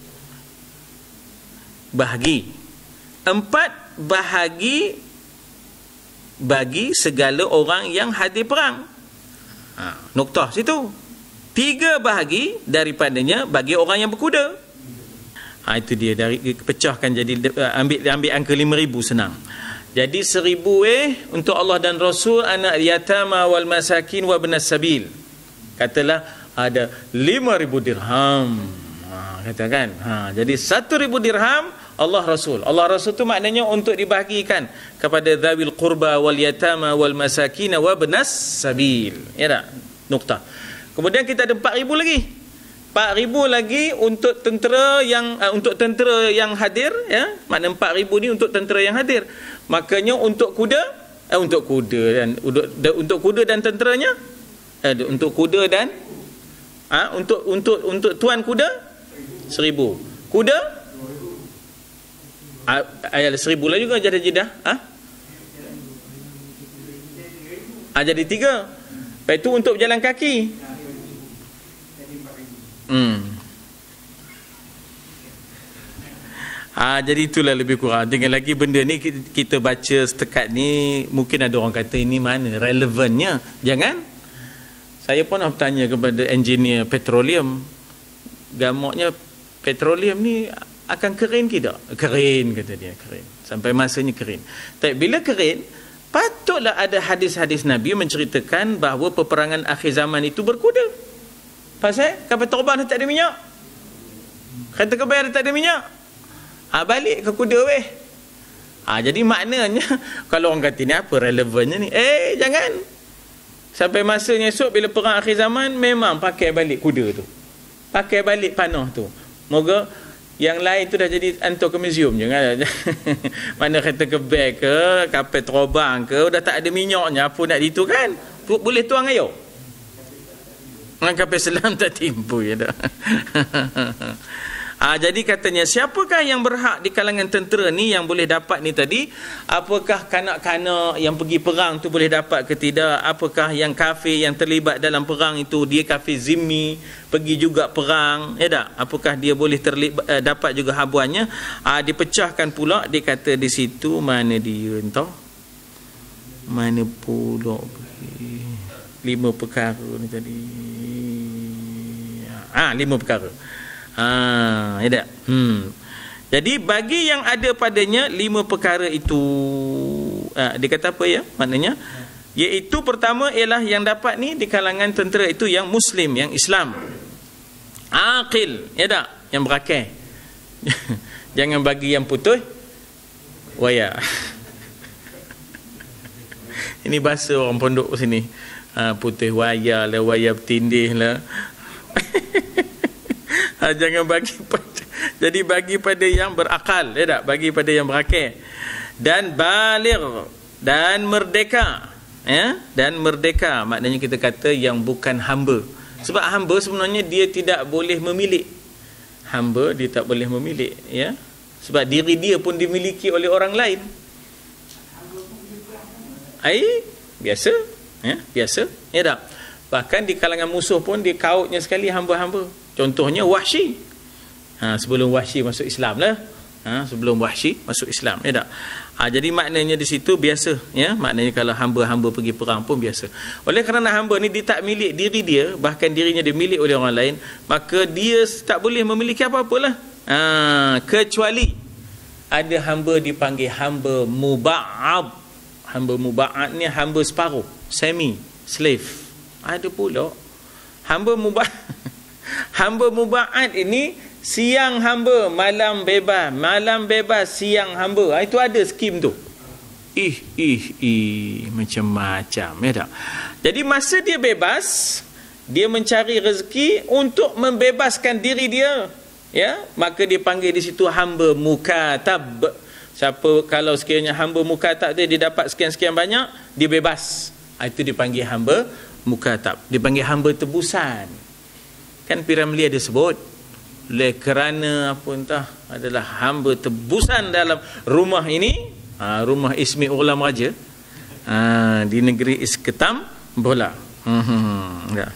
bahagi, empat bahagi bagi segala orang yang hadir perang. Ha, noktah situ. Tiga bahagi daripadanya bagi orang yang berkuda. Ha, itu dia, dari pecahkan jadi ambil ambil angka lima ribu senang. Jadi seribu eh untuk Allah dan Rasul, anak yatama wal masakin wa ibnas sabil. Katalah ada lima ribu dirham. Ha, katakan. Ha, jadi satu ribu dirham Allah Rasul. Allah Rasul tu maknanya untuk dibahagikan kepada dzawil qurba wal yatama wal masakin wa ibnas sabil. Ya tak? Nukta. Kemudian kita ada empat ribu lagi. empat ribu lagi untuk tentera yang uh, untuk tentera yang hadir, ya. Makna empat ribu ni untuk tentera yang hadir. Makanya untuk kuda, eh, untuk kuda dan untuk, untuk kuda dan tenteranya, eh, untuk kuda dan ah uh, untuk untuk untuk tuan kuda seribu. Kuda ah uh, seribu lah juga jadi jedah. Ah. Ah jadi tiga. Lepas itu untuk berjalan kaki. Hmm. Ah, jadi itulah lebih kurang. Dengan lagi benda ni kita baca setakat ni, mungkin ada orang kata ini mana relevannya. Jangan. Saya pun nak bertanya kepada engineer petroleum. Gamaknya petroleum ni akan kering tidak? Kering kata dia, kering. Sampai masanya kering. Tapi bila kering, patutlah ada hadis-hadis Nabi menceritakan bahawa peperangan akhir zaman itu berkuda. Pasal kapal terbang dah tak ada minyak. Kereta kebaya dah tak ada minyak. Ha, balik ke kuda weh. Ha, jadi maknanya kalau orang kata ni apa relevannya ni? Eh jangan. Sampai masanya esok bila perang akhir zaman memang pakai balik kuda tu. Pakai balik panah tu. Moga yang lain tu dah jadi hantar ke museum je kan. Mana kereta kebaya ke, kapal terbang ke, dah tak ada minyaknya, apa nak itu kan? Boleh tuang ayo. Kapal selam tak timpu ya dah. Ah, jadi katanya siapakah yang berhak di kalangan tentera ni yang boleh dapat ni tadi? Apakah kanak-kanak yang pergi perang tu boleh dapat ke tidak? Apakah yang kafir yang terlibat dalam perang itu dia kafir zimmi pergi juga perang ya tak? Apakah dia boleh terlibat uh, dapat juga habuannya? Ah, dipecahkan pula dia kata di situ mana dia entah. Mana pula lima perkara ni tadi. Ah, lima perkara. Ah, ya tak? Hmm. Jadi bagi yang ada padanya lima perkara itu, ah, dia kata apa ya? Maknanya iaitu pertama ialah yang dapat ni di kalangan tentera itu yang muslim, yang Islam. Aqil, ya tak? Yang berakal. Jangan bagi yang putih waya. Ini bahasa orang pondok sini. Ah, putih waya lah, waya bertindih lah. Ha, jangan bagi pada, jadi bagi pada yang berakal ya tak, bagi pada yang berakal dan baligh dan merdeka ya, dan merdeka maknanya kita kata yang bukan hamba. Sebab hamba sebenarnya dia tidak boleh memilih. Hamba dia tak boleh memilih ya, sebab diri dia pun dimiliki oleh orang lain. Ai biasa ya, biasa ya tak. Bahkan di kalangan musuh pun dia kautnya sekali hamba-hamba. Contohnya Wahsy. Ha, sebelum Wahsy masuk Islam lah. Ha, sebelum Wahsy masuk Islam, ya tak? Ha, jadi maknanya di situ biasa, ya. Maknanya kalau hamba-hamba pergi perang pun biasa. Oleh kerana hamba ni dia tak milik diri dia, bahkan dirinya dimiliki oleh orang lain, maka dia tak boleh memiliki apa-apalah. Ha, kecuali ada hamba dipanggil hamba muba'ab. Hamba muba'ab ni hamba separuh, semi slave. Ada pula hamba muba'ab. Hamba muba'ad ini siang hamba, malam bebas, malam bebas, siang hamba. Itu ada skim tu. Ih, ih, ih, macam-macam ya tak? Jadi masa dia bebas, dia mencari rezeki untuk membebaskan diri dia, ya, maka dia panggil di situ hamba mukatab. Siapa kalau sekiranya hamba mukatab dia, dia dapat sekian-sekian banyak, dia bebas. Itu dipanggil hamba mukatab. Dipanggil hamba tebusan. Kan Piramli ada sebut, oleh kerana apa entah adalah hamba tebusan dalam rumah ini, ha, rumah Ismi Ulam Raja, ha, di negeri Isketam bola. Hmm, ya.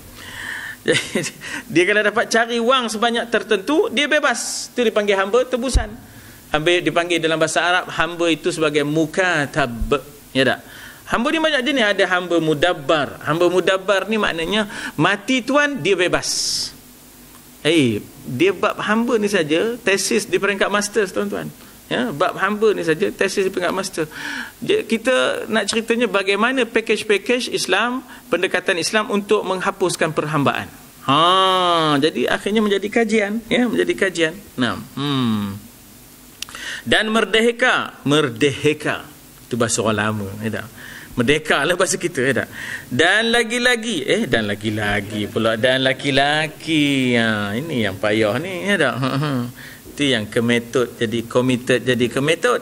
Dia kalau dapat cari wang sebanyak tertentu, dia bebas. Itu dipanggil hamba tebusan. Hamba dipanggil dalam bahasa Arab hamba itu sebagai mukatab, ya tak? Hamba ni banyak jenis. Ada hamba mudabbar. Hamba mudabbar ni maknanya mati tuan dia bebas. Eh, hey, dia bab hamba ni saja tesis di peringkat master tuan-tuan. Ya, bab hamba ni saja tesis di peringkat master. Kita nak ceritanya bagaimana package-package Islam, pendekatan Islam untuk menghapuskan perhambaan. Ha, jadi akhirnya menjadi kajian, ya, menjadi kajian. Nah, hmm. Dan merdeka, merdeka. Itu bahasa orang lama, ya tak? Merdeka lah bahasa kita, ya tak? Dan lagi-lagi, eh dan lagi-lagi pula, dan laki-laki. Ha, ini yang payah ni, ya tak? Itu yang kemetod jadi committed jadi kemetod.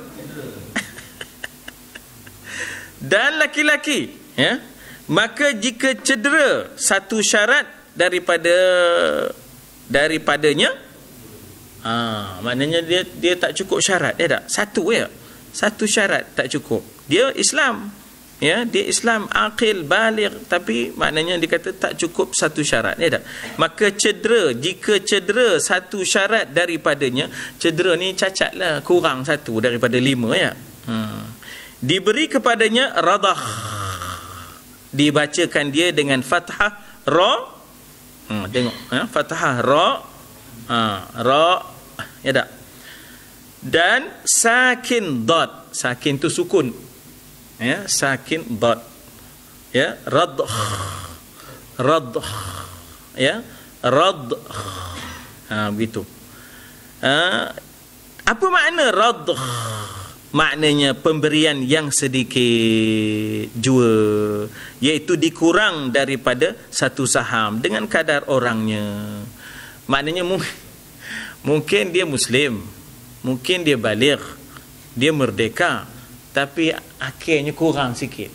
Dan laki-laki, ya. Maka jika cedera satu syarat daripada daripadanya, ha, maknanya dia dia tak cukup syarat, ya tak? Satu ya. Satu syarat tak cukup. Dia Islam. Ya, dia Islam aqil baligh, tapi maknanya dia kata tak cukup satu syarat, ya tak? Maka cedera, jika cedera satu syarat daripadanya, cedera ni cacatlah, kurang satu daripada lima, ya. Hmm. Diberi kepadanya radah. Dibacakan dia dengan fathah ra. Hmm, tengok, ya, fathah ra. Ha, ra, ya tak? Dan sakin dad. Sakin tu sukun. Ya, sakin dad, ya, rad, rad, ya, rad, ha, begitu. Ha, apa makna rad? Maknanya pemberian yang sedikit jua, iaitu dikurang daripada satu saham dengan kadar orangnya. Maknanya mungkin dia Muslim, mungkin dia baligh, dia merdeka, tapi akhirnya kurang sikit.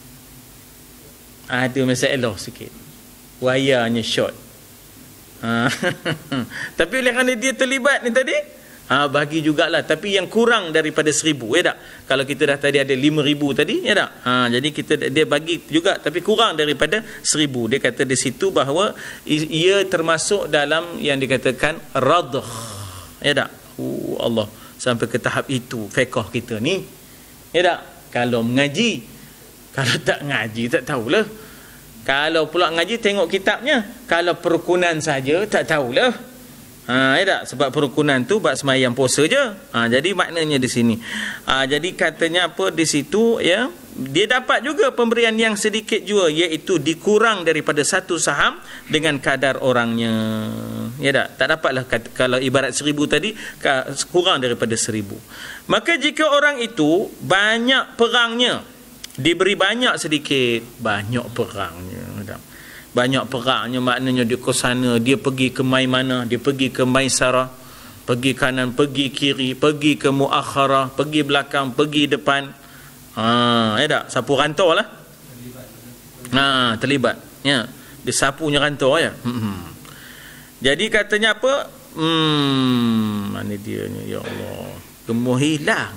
Ada masalah sikit. Wayarnya short. Ha. Tapi oleh kerana dia terlibat ni tadi, ha, bagi jugalah. Tapi yang kurang daripada seribu, ya tak? Kalau kita dah tadi ada lima ribu tadi, ya tak? Ha, jadi kita dia bagi juga, tapi kurang daripada seribu. Dia kata di situ bahawa ia termasuk dalam yang dikatakan radh. Ya tak? Oh, Allah. Sampai ke tahap itu fiqh kita ni. Ya tak? Kalau mengaji, kalau tak ngaji tak tahulah. Kalau pula ngaji tengok kitabnya. Kalau perukunan saja tak tahulah. Ha, ya tak? Sebab perukunan tu bab sembahyang puasa je. Ha, jadi maknanya di sini. Ha, jadi katanya apa di situ, ya, dia dapat juga pemberian yang sedikit juga, iaitu dikurang daripada satu saham dengan kadar orangnya. Ya tak? Tak dapatlah kalau ibarat seribu tadi, kurang daripada seribu. Maka jika orang itu banyak perangnya, diberi banyak sedikit, banyak perangnya. Banyak perangnya maknanya dia ke sana, dia pergi ke Maimanah, dia pergi ke Maisarah, pergi kanan, pergi kiri, pergi ke Muakharah, pergi belakang, pergi depan. Ha, ya tak? Sapu rantau lah. Ha, terlibat. Ya. Dia sapunya rantau, ya. Hmm. Jadi katanya apa? Hmm, mana dia ni, ya Allah. Gemuk hilang.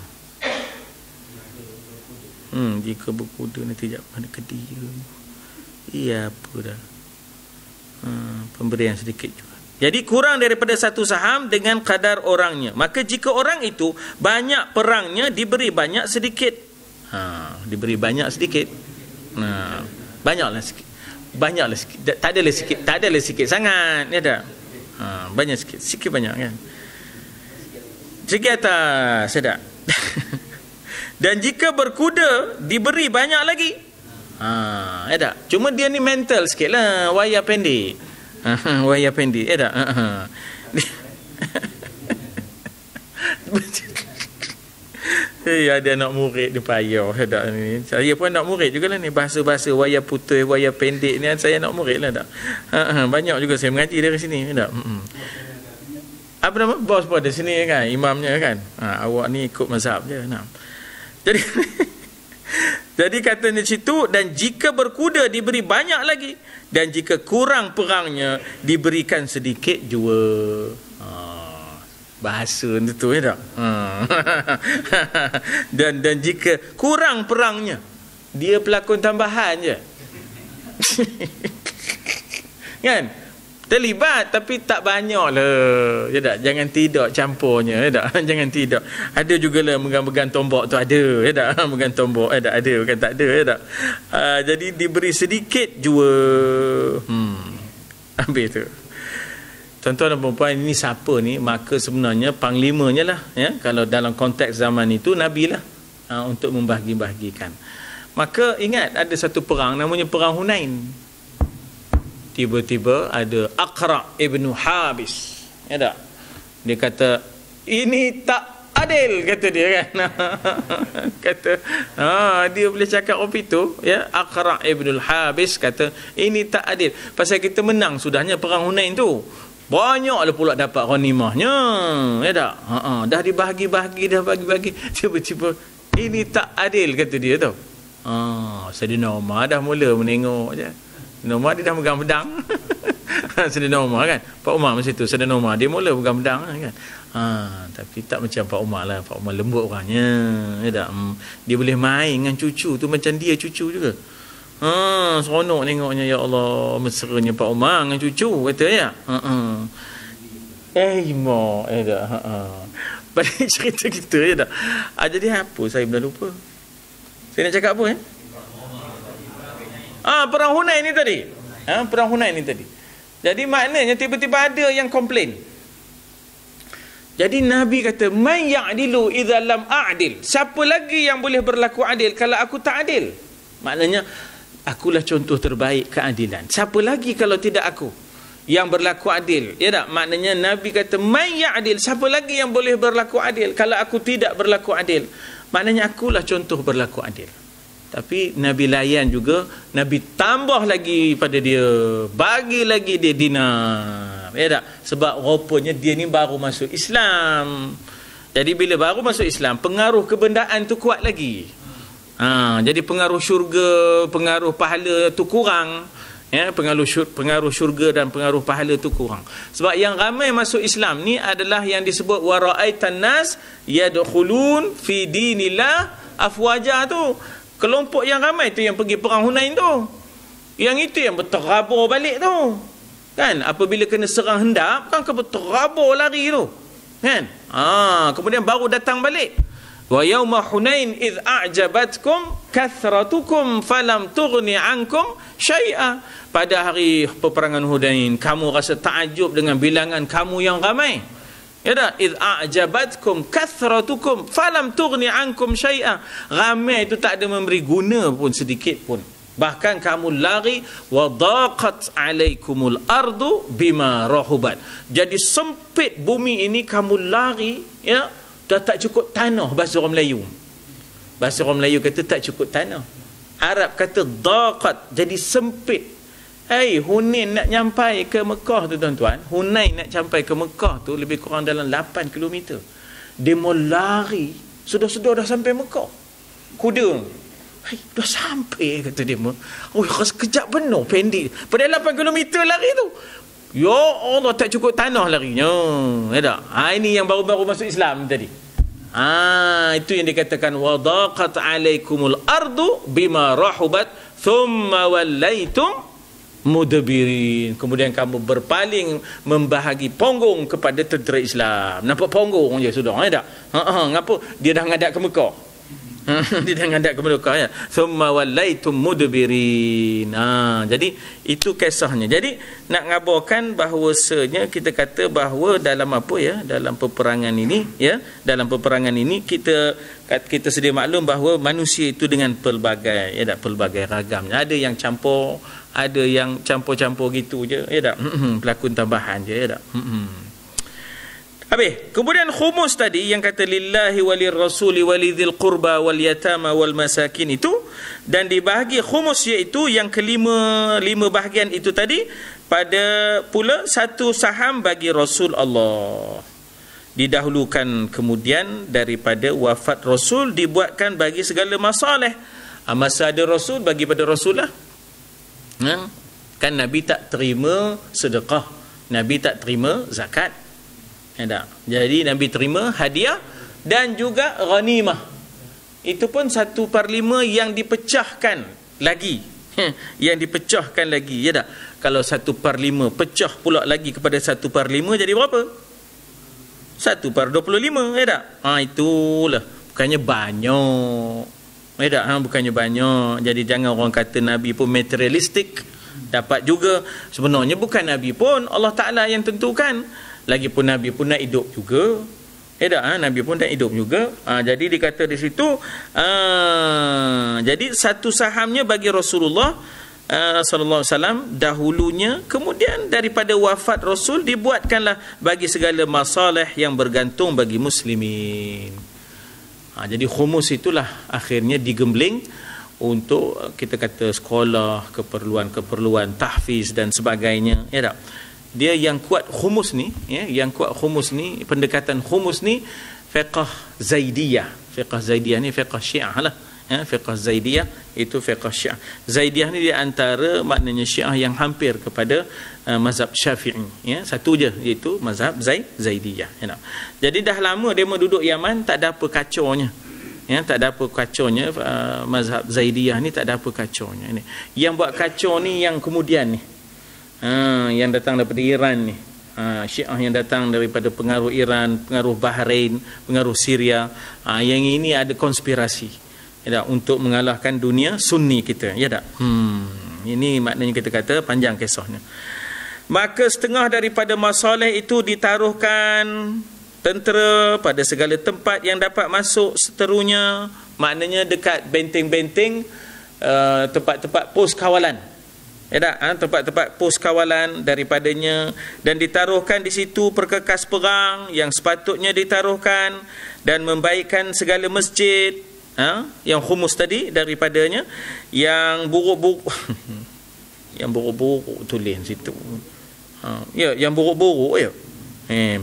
Hmm, jika berkuda nanti jap mana ke dia. Iya apa dah. Hmm, pemberian sedikit juga. Jadi kurang daripada satu saham dengan kadar orangnya. Maka jika orang itu banyak perangnya, diberi banyak sedikit. Ha, diberi banyak sedikit. Nah, banyaklah sikit. Banyaklah sikit. Tak adalah sikit, tak adalah sikit sangat, ya tak? Ha, banyak sikit, sikit banyak kan. Sikit atas, ya tak? Dan jika berkuda diberi banyak lagi. Ha, ya tak? Cuma dia ni mental sikitlah, wayar pendek. Ha, wayar pendek, ya tak? Ha, ha. Hey, ada anak murid dia payah, ya tak ni. Saya pun anak murid jugalah ni, bahasa-bahasa wayar putih, wayar pendek ni saya anak murid lah tak. Ha, ha, banyak juga saya mengaji dari sini, ya tak? Hmm. Apa nama? Bos pun ada sini kan, imamnya kan. Ha, awak ni ikut mazhab je. Nah. Jadi jadi katanya situ, dan jika berkuda diberi banyak lagi, dan jika kurang perangnya diberikan sedikit jua. Ha, bahasa tu ya tak? Ha. dan dan jika kurang perangnya, dia pelakon tambahan je. Kan? Terlibat tapi tak banyak lah, ya tak? Jangan tidak campurnya, ya tak? Jangan tidak. Ada jugalah megang-megang tombok tu, ada, ya tak? Megang tombok, ya tak? Ada, bukan tak ada, ya tak? Uh, jadi diberi sedikit jua. Hmm. Ambil tu. Tuan-tuan dan perempuan, ini siapa ni? Maka sebenarnya panglimanya lah, ya? Kalau dalam konteks zaman itu, Nabi lah, uh, untuk membahagi-bahagikan. Maka ingat, ada satu perang namanya Perang Hunain. Tiba-tiba ada Aqra ibnu Habis, ya tak? Dia kata, ini tak adil, kata dia kan. Kata ha, dia boleh cakap apa itu, ya. Aqra' ibnul Habis kata ini tak adil, pasal kita menang sudahnya perang Hunain tu, banyaklah pula dapat ghanimahnya, ya tak, ha, ha, dah dibahagi-bahagi, dah bagi-bagi, tiba-tiba ini tak adil, kata dia tu. Ha, Saidina Umar dah mula menengok je. Saidina Umar dia dah megang pedang. Saidina Umar kan, Pak Umar masa tu, Saidina Umar dia mula pegang pedang kan. Ha, tapi tak macam Pak Umar lah. Pak Umar lembut orangnya, ya tak? Hmm, dia boleh main dengan cucu tu macam dia cucu juga. Ha, seronok tengoknya, ya Allah, mesranya Pak Umar dengan cucu, kata ya. Ha, ha. Eh, mak, ya tak? Ha, ha. Balik cerita kita, ya tak? Ha, jadi apa? Saya dah lupa. Saya nak cakap apa eh? Ah, perang Hunain ni tadi. Ha, perang Hunain ni tadi. Jadi maknanya tiba-tiba ada yang komplain. Jadi Nabi kata, "Man ya'dilu idza lam a'dil?" Siapa lagi yang boleh berlaku adil kalau aku tak adil? Maknanya akulah contoh terbaik keadilan. Siapa lagi kalau tidak aku yang berlaku adil? Ya tak? Maknanya Nabi kata, "Man ya'dil?" Siapa lagi yang boleh berlaku adil kalau aku tidak berlaku adil? Maknanya akulah contoh berlaku adil. Tapi Nabi layan juga, Nabi tambah lagi pada dia, bagi lagi dia dinar. Ya tak? Sebab rupanya dia ni baru masuk Islam. Jadi bila baru masuk Islam, pengaruh kebendaan tu kuat lagi. Ha, jadi pengaruh syurga, pengaruh pahala tu kurang. Ya, pengaruh syur, pengaruh syurga dan pengaruh pahala tu kurang. Sebab yang ramai masuk Islam ni adalah yang disebut wa ra'aitan nas yadkhulun fi dinillah afwaja tu. Kelompok yang ramai tu yang pergi perang Hunain tu. Yang itu yang berterabur balik tu. Kan? Apabila kena serang hendap, kan ke berterabur lari tu. Kan? Ah, kemudian baru datang balik. Wa yauma Hunain idh a'jabatkum kathratukum falam tughni ankum syai'a. Pada hari peperangan Hunain, kamu rasa takjub dengan bilangan kamu yang ramai. Ya tak? Idh a'jabatkum kathratukum falam tughni ankum syai'a. Ramai itu tak ada memberi guna pun sedikit pun. Bahkan kamu lari, wa daqat alaikumul ardu bima rahubat. Jadi sempit bumi ini, kamu lari, ya, dah tak cukup tanah, bahasa orang Melayu. Bahasa orang Melayu kata tak cukup tanah. Arab kata daqat, jadi sempit. Hei, Hunain nak nyampai ke Mekah tu tuan-tuan, Hunain nak sampai ke Mekah tu lebih kurang dalam lapan kilometer. Dia mau lari, sudah-sudah dah sampai Mekah. Kuda, hei, dah sampai, kata dia. Oh, sekejap benar pendek. Pada lapan kilometer lari tu. Ya Allah, tak cukup tanah larinya. Ya tak? Ha, ini yang baru-baru masuk Islam tadi. Ah, ha, itu yang dikatakan wa daqat alaikumul ardu bima rahubat thumma wallaitum mudbirin. Kemudian kamu berpaling membahagi punggung kepada tentera Islam. Nampak punggung je sudah, ya tak? Ha ha, ngapo dia dah ngadak ke Mekah. Dia dah ngadak ke Mekah, ya. Thumma wallaitum mudbirin. Ha, jadi itu kisahnya. Jadi nak ngabarkan bahawasanya kita kata bahawa dalam apa ya, dalam peperangan ini, ya, dalam peperangan ini kita kita sedia maklum bahawa manusia itu dengan pelbagai, ya tak, pelbagai ragamnya. Ada yang campur, ada yang campur-campur gitu je, ya tak? Pelakon tambahan je, ya tak? Habis. Kemudian khumus tadi yang kata lillahi walir rasuli walidhil qurba wal yatama wal masakin itu, dan dibahagi khumus iaitu yang kelima, lima bahagian itu tadi, pada pula satu saham bagi Rasul Allah. Didahulukan kemudian daripada wafat Rasul, dibuatkan bagi segala masalah. Masa ada Rasul, bagi pada Rasul lah. Ha? Kan Nabi tak terima sedekah, Nabi tak terima zakat, ya tak? Jadi Nabi terima hadiah dan juga ghanimah. Itu pun satu per lima yang dipecahkan lagi, yang dipecahkan lagi, ya tak? Kalau satu per lima pecah pula lagi kepada satu per lima, jadi berapa? Satu per dua puluh lima, ya tak? Ha, itulah, bukannya banyak. Eh tak, ha, bukannya banyak. Jadi jangan orang kata Nabi pun materialistik, dapat juga. Sebenarnya bukan Nabi pun, Allah Ta'ala yang tentukan. Lagipun Nabi pun nak hidup juga. Eh tak, ha, Nabi pun nak hidup juga. Ha, jadi dikata di situ, ha, jadi satu sahamnya bagi Rasulullah, uh, sallallahu alaihi wasallam dahulunya, kemudian daripada wafat Rasul dibuatkanlah bagi segala masalah yang bergantung bagi muslimin. Ha, jadi khumus itulah akhirnya digembling untuk kita kata sekolah, keperluan-keperluan tahfiz dan sebagainya, ya tak? Dia yang kuat khumus ni, ya, yang kuat khumus ni, pendekatan khumus ni fiqh Zaidiyah. Fiqh Zaidiyah ni fiqh Syiah lah. Ya, fiqh Zaidiyah itu fiqh Syiah. Zaidiyah ni di antara maknanya Syiah yang hampir kepada uh, mazhab Syafi'i, ya, satu je iaitu mazhab Zaid Zaidiyah, ya. Jadi dah lama dia duduk Yaman, tak ada apa kacaunya. Ya, tak ada apa kacaunya uh, mazhab Zaidiyah ni, tak ada apa kacaunya ni. Yang buat kacau ni yang kemudian ni. Ha, yang datang daripada Iran ni. Ha, Syiah yang datang daripada pengaruh Iran, pengaruh Bahrain, pengaruh Syria. Ha, yang ini ada konspirasi, ya tak, untuk mengalahkan dunia Sunni kita, ya tak? Hmm, ini maknanya kita kata panjang kisahnya. Maka setengah daripada masalah itu ditaruhkan tentera pada segala tempat yang dapat masuk seterunya, maknanya dekat benteng-benteng, uh, tempat-tempat pos kawalan, ya tak? Ha, tempat-tempat pos kawalan daripadanya, dan ditaruhkan di situ perkakas perang yang sepatutnya ditaruhkan, dan membaikkan segala masjid, ha, yang khumus tadi daripadanya, yang buruk-buruk yang buruk-buruk tulis situ, ha, ya, yang buruk-buruk, ya, eh,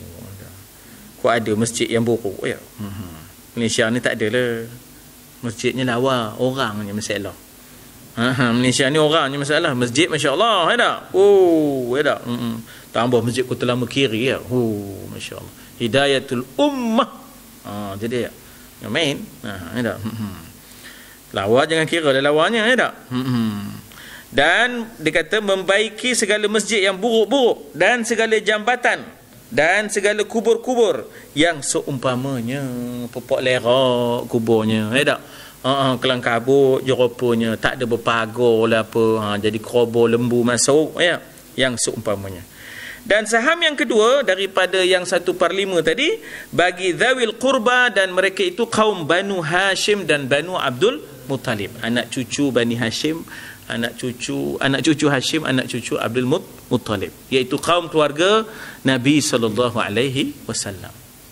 kok ada masjid yang buruk, ya. hmm. Malaysia ni tak ada lah, masjidnya lawa, orangnya masalah. Ha, Malaysia ni orangnya masalah, masjid masya-Allah, ya tak? Oh, ya tak? Hmm. Tambah masjid Kota Lama Kiri, ya. Oh, masya-Allah. Hidayatul ummah. Ha, jadi ya. Yang main. Ha, ya tak? Hmm. Lawa jangan kira dah lawanya, ya tak? Hmm. Dan dikata membaiki segala masjid yang buruk-buruk, dan segala jambatan, dan segala kubur-kubur yang seumpamanya pepok lerak kuburnya, ya tak? Ha, kelang kabut jeropanya, tak ada berpagar lah apa, ha, jadi kerobor lembu masuk, ya, yang seumpamanya. Dan saham yang kedua daripada yang satu per lima tadi bagi zawil qurba, dan mereka itu kaum Banu Hashim dan Banu Abdul Muttalib, anak cucu Bani Hashim, anak cucu anak cucu Hashim, anak cucu Abdul Muttalib, iaitu kaum keluarga Nabi sallallahu alaihi wasallam.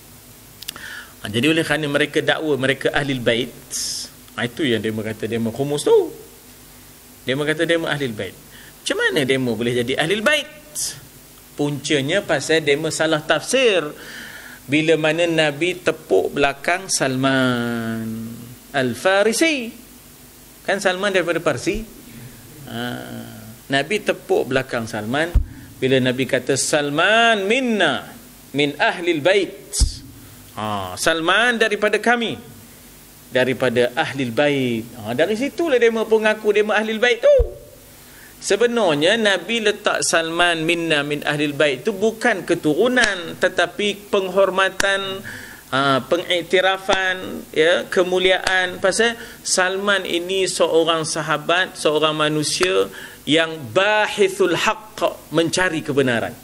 Ha, jadi oleh kerana mereka dakwa mereka ahli bait, ha, itu yang dia kata demo khumus tu. Dia kata demo ahli bait. Macam mana demo boleh jadi ahli bait? Puncanya pasal demo salah tafsir bila mana Nabi tepuk belakang Salman Al-Farisi. Kan Salman daripada Parsi. Ha, Nabi tepuk belakang Salman bila Nabi kata Salman minna min ahli bait. Ha, Salman daripada kami, daripada ahli bait. Ha, dari situlah dia pun ngaku dia ahli bait tu. Sebenarnya Nabi letak Salman minna min ahli bait tu bukan keturunan, tetapi penghormatan, ha, pengiktirafan, ya, kemuliaan, pasal Salman ini seorang sahabat, seorang manusia yang bahithul haqq, mencari kebenaran,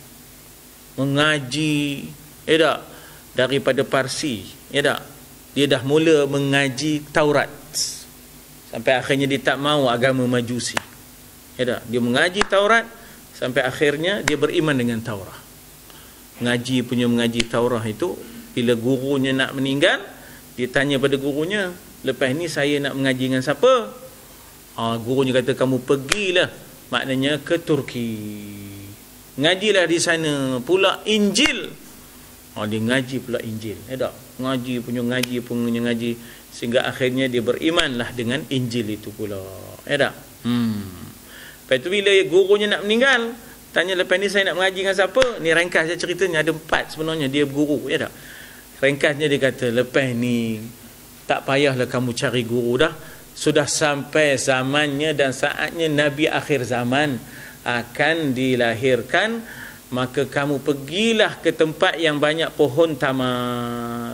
mengaji, ya tak, daripada Parsi, ya tak, dia dah mula mengaji Taurat sampai akhirnya dia tak mahu agama Majusi, ya tak, dia mengaji Taurat sampai akhirnya dia beriman dengan Taurat. Mengaji punya mengaji Taurat itu, bila gurunya nak meninggal, dia tanya pada gurunya, lepas ni saya nak mengaji dengan siapa? Ha, gurunya kata kamu pergilah, maknanya ke Turki, ngajilah di sana pula Injil. Ha, dia ngaji pula Injil, ya tak? Ngaji punya ngaji punya ngaji sehingga akhirnya dia berimanlah dengan Injil itu pula, ya tak? Hmm. Lepas tu bila gurunya nak meninggal, tanya lepas ni saya nak mengaji dengan siapa? Ni ringkas saja ceritanya, ada empat sebenarnya dia guru, ya tak? Ringkasnya dia kata, lepas ni tak payahlah kamu cari guru dah, sudah sampai zamannya dan saatnya Nabi akhir zaman akan dilahirkan, maka kamu pergilah ke tempat yang banyak pohon tamar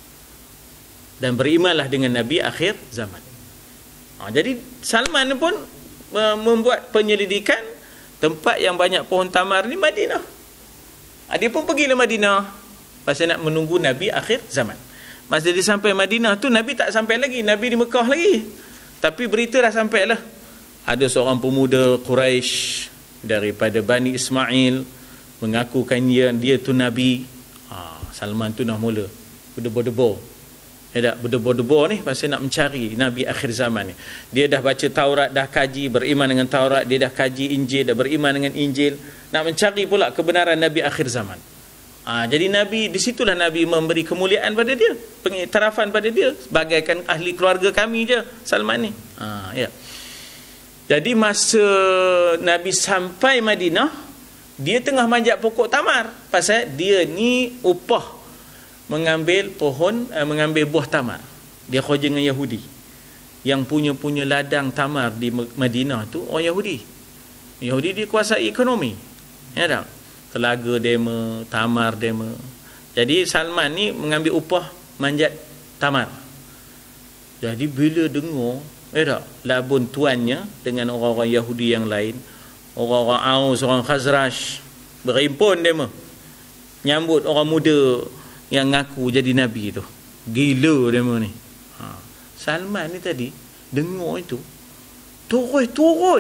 dan berimanlah dengan Nabi akhir zaman. Ha, jadi Salman pun uh, membuat penyelidikan tempat yang banyak pohon tamar ni Madinah. Ha, dia pun pergilah Madinah pasal nak menunggu Nabi akhir zaman. Masa dia sampai Madinah tu Nabi tak sampai lagi, Nabi di Mekah lagi. Tapi berita dah sampai lah. ada seorang pemuda Quraisy daripada Bani Ismail mengakukan dia, dia tu Nabi. Ha, Salman tu dah mula berdebur-debur. Ya tak? Berdebur-debur ni pasal nak mencari Nabi akhir zaman ni. Dia dah baca Taurat, dah kaji, beriman dengan Taurat. Dia dah kaji Injil, dah beriman dengan Injil. Nak mencari pula kebenaran Nabi akhir zaman. Ha, jadi Nabi, di situlah Nabi memberi kemuliaan pada dia, pengiktirafan pada dia, bagaikan ahli keluarga kami je Salman ni. Ha, ya. Jadi masa Nabi sampai Madinah, dia tengah manjat pokok tamar. Pasal dia ni upah mengambil pohon, eh, mengambil buah tamar. Dia kerja dengan Yahudi. Yang punya-punya ladang tamar di Madinah tu orang Yahudi. Yahudi dia kuasai ekonomi. Ya tak? Telaga dema, tamar dema. Jadi Salman ni mengambil upah manjat tamar. Jadi bila dengar, eh tak, labun tuannya dengan orang-orang Yahudi yang lain, orang-orang Aus, orang Khazraj, berimpun dema, nyambut orang muda yang ngaku jadi Nabi tu. Gila dema ni. Ha. Salman ni tadi dengar itu, turun turun.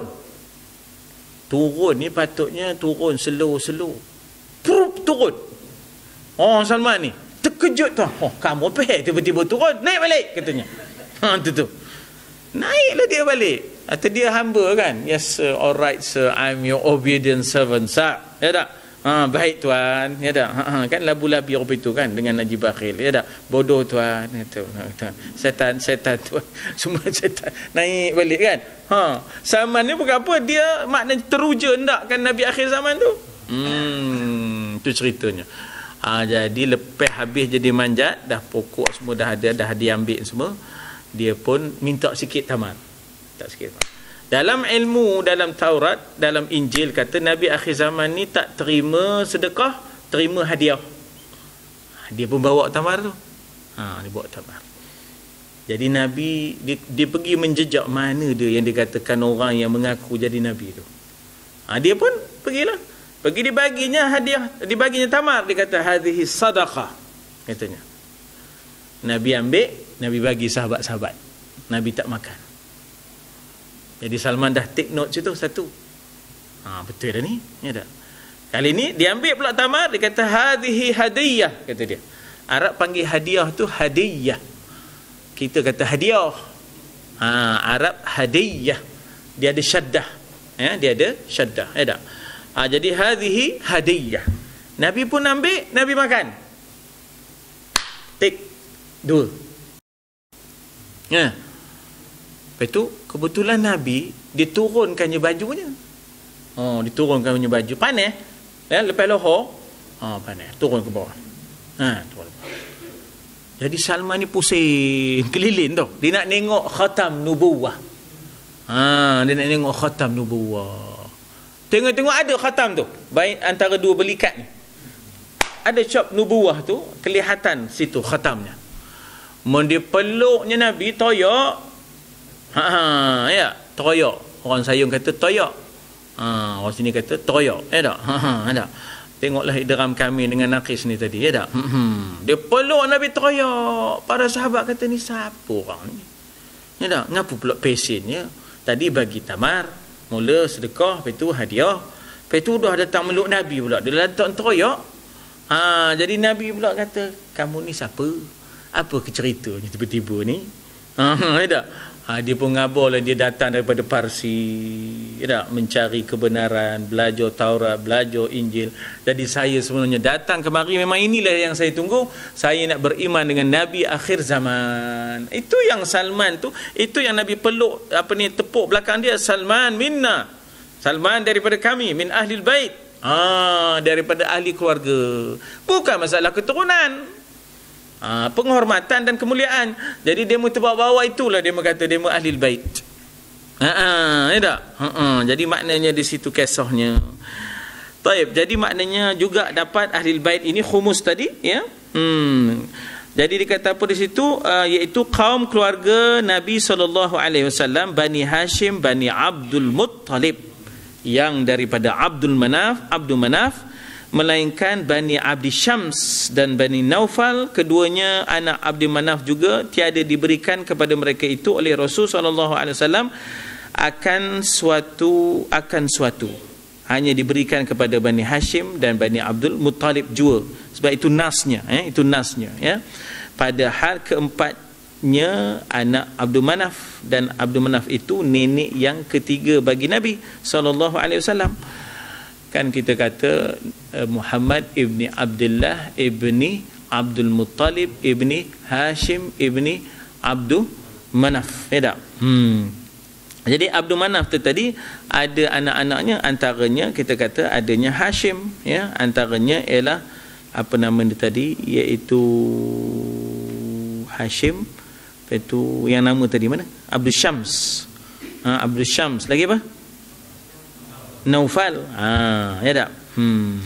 Turun ni patutnya turun slow-slow. Prup turun. Oh Salman ni terkejut tu. Oh kamu apa tiba-tiba turun, naik balik katanya. Ha tu tu. Naiklah dia balik. Atau dia hamba kan? Yes sir, alright sir, I'm your obedient servant sir. Ya tak? Ha, baik tuan. Ya tak? Ha, ha, kan labu-labi rupa itu kan dengan Najib Bakhil. Ya tak? Bodoh tuan. Itu, setan, setan tuan. Semua setan. Naik balik kan? Ha. Salman ni bukan apa? Dia maknanya teruja hendakkan Nabi akhir zaman tu. Hmm, tu ceritanya. Ha, jadi lepas habis jadi manjat, dah pokok semua dah ada, dah diambil semua. Dia pun minta sikit tamar. Tak sikit tamar. Dalam ilmu, dalam Taurat, dalam Injil kata Nabi akhir zaman ni tak terima sedekah, terima hadiah. Dia pun bawa tamar tu. Ha, dia bawa tamar. Jadi Nabi dia, dia pergi menjejak mana dia yang dikatakan orang yang mengaku jadi Nabi tu. Ha, dia pun pergilah. Pergi dibaginya hadiah, dibaginya tamar, dia kata hadhihi sadaqah katanya. Nabi ambil, Nabi bagi sahabat-sahabat. Nabi tak makan. Jadi Salman dah take note situ satu. Ha, betul dah ni. Ya tak? Kali ni dia ambil pula tamar, dia kata hadhihi hadiyah kata dia. Arab panggil hadiah tu hadiyah. Kita kata hadiah. Ha, Arab hadiyah. Dia ada syaddah. Ya, dia ada syaddah. Ya tak? Ha, jadi hadhihi hadiyah. Nabi pun ambil, Nabi makan. Take dua. Ya. Lepas tu kebetulan Nabi diturunkannya bajunya. Oh, diturunkannya baju. Panas. Ya, lepas lohor, ah oh, panas. Turun ke bawah. Ha, turun. Jadi Salman ni pusing keliling tu. Dia nak tengok khatam nubuwah. Ha, dia nak tengok khatam nubuwah. Tengok-tengok ada khatam tu. Baik antara dua belikat ni. Ada cap nubuwah tu, kelihatan situ khatamnya. Mun dia peluknya Nabi toyak. Ha, ha ya, toyak. Orang Sayung kata toyak. Ha, orang sini kata toyak. Ya tak? Ha, ha, ada. Tengoklah idram kami dengan Naqis ni tadi, ya tak? Hmm. Dia peluk Nabi toyak. Para sahabat kata ni siapa orang ni? Ya tak? Ngapa pula pesennya? Tadi bagi tamar, mula sedekah, lepas tu hadiah. Lepas tu dah datang meluk Nabi pula. Dia letak toyak. Ha, jadi Nabi pula kata, kamu ni siapa? Apa ceritanya tiba-tiba ni? Ha, ya tak? Ha, dia pun ngabarlah dia datang daripada Parsi, ya tak? Mencari kebenaran, belajar Taurat, belajar Injil. Jadi saya sebenarnya datang kemari memang inilah yang saya tunggu. Saya nak beriman dengan Nabi akhir zaman. Itu yang Salman tu, itu yang Nabi peluk, apa ni, tepuk belakang dia, Salman minna. Salman daripada kami, min ahlil bait. Ah, daripada ahli keluarga. Bukan masalah keturunan. Ah, penghormatan dan kemuliaan. Jadi dia mu terbawa-bawa itulah dia kata dia mu ahli bait. Ha ah, ya tak? Ha ah. Jadi maknanya di situ kisahnya. Baik, jadi maknanya juga dapat ahli bait ini khumus tadi, ya. Hmm. Jadi dikata apa di situ, uh, iaitu kaum keluarga Nabi sallallahu alaihi wasallam, Bani Hashim, Bani Abdul Muttalib, yang daripada Abdul Manaf, Abdul Manaf, melainkan Bani Abdi Syams dan Bani Naufal, keduanya anak Abdi Manaf juga, tiada diberikan kepada mereka itu oleh Rasul sallallahu alaihi wasallam akan suatu akan suatu hanya diberikan kepada Bani Hashim dan Bani Abdul Muttalib jua. Sebab itu nasnya, eh? itu nasnya. Ya. Padahal keempatnya anak Abdul Manaf, dan Abdul Manaf itu nenek yang ketiga bagi Nabi sallallahu alaihi wasallam. Kan kita kata uh, Muhammad ibni Abdullah ibni Abdul Muttalib ibni Hashim ibni Abdul Manaf. Ya tak? Hmm. Jadi Abdul Manaf tu tadi ada anak-anaknya, antaranya kita kata adanya Hashim, ya, antaranya ialah apa nama dia tadi, iaitu Hashim, itu yang nama tadi mana? Abdul Syams. Ha, Abdul Syams. Lagi apa? Naufal. Ha, ya tak? Hmm.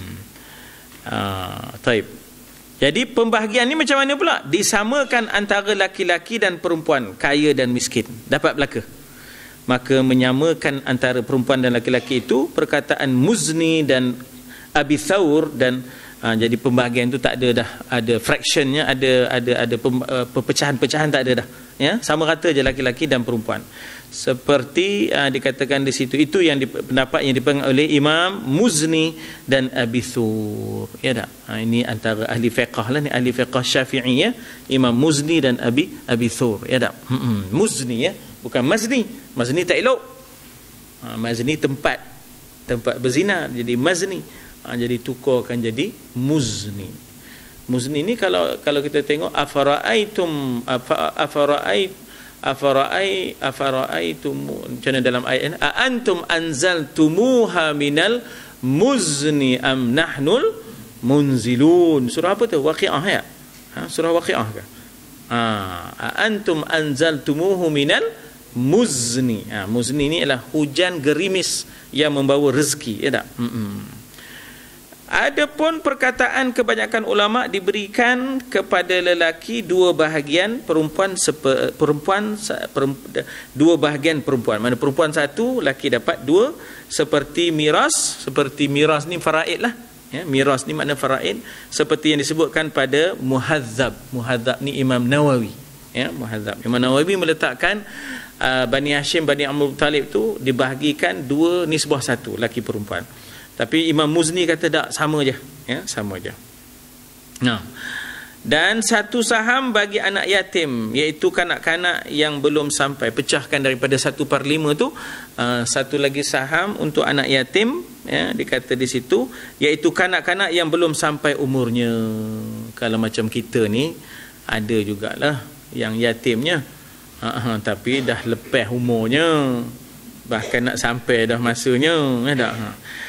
Ah, taib. Jadi pembahagian ni macam mana pula? Disamakan antara laki-laki dan perempuan, kaya dan miskin. Dapat belaka. Maka menyamakan antara perempuan dan laki-laki itu perkataan Muzni dan Abi Thawr, dan ha, jadi pembahagian itu tak ada dah, ada fractionnya, ada ada ada pem, uh, perpecahan-pecahan tak ada dah. Ya, sama rata je laki-laki dan perempuan. Seperti uh, dikatakan di situ, itu yang pendapat yang dipegang oleh Imam Muzni dan Abi Thawr. Ya tak? Ha, ini antara ahli fiqh lah ni, ahli fiqh Syafi'i, ya. Imam Muzni dan Abi Abi Thawr. Ya tak? Hmm, Muzni, ya. Bukan Mazni. Mazni tak elok. Ha, Mazni tempat tempat berzina, jadi Mazni. Ha, jadi tukarkan jadi Muzni. Muzni ni kalau kalau kita tengok afara'aitum afara'ait afara'ai afara'aitum, macam mana dalam ayat ni, a antum anzaltumuha minal muzni am nahnul munzilun. Surah apa tu? Waqiah, ya? Ha, surah Waqiah ke? Ha, a antum anzaltumuhu minal muzni. Ha, muzni ni ialah hujan gerimis yang membawa rezeki, ya tak? Mm-mm. Adapun perkataan kebanyakan ulama diberikan kepada lelaki dua bahagian, perempuan sepe, perempuan perempuan dua bahagian perempuan. Mana perempuan satu, lelaki dapat dua, seperti miras, seperti miras ni faraid lah. Ya, miras ni makna faraid, seperti yang disebutkan pada Muhadzab. Muhadzab ni Imam Nawawi. Ya, Muhadzab. Imam Nawawi meletakkan uh, Bani Hashim, Bani Abdul Muttalib tu dibahagikan dua nisbah satu, lelaki perempuan. Tapi Imam Muzni kata tak, sama je, ya, sama je. Nah, dan satu saham bagi anak yatim, iaitu kanak-kanak yang belum sampai, pecahkan daripada satu per lima tu, uh, satu lagi saham untuk anak yatim, ya, dikata di situ, iaitu kanak-kanak yang belum sampai umurnya. Kalau macam kita ni, ada jugalah yang yatimnya, uh, uh, tapi dah lepas umurnya, bahkan nak sampai dah masanya, ya tak?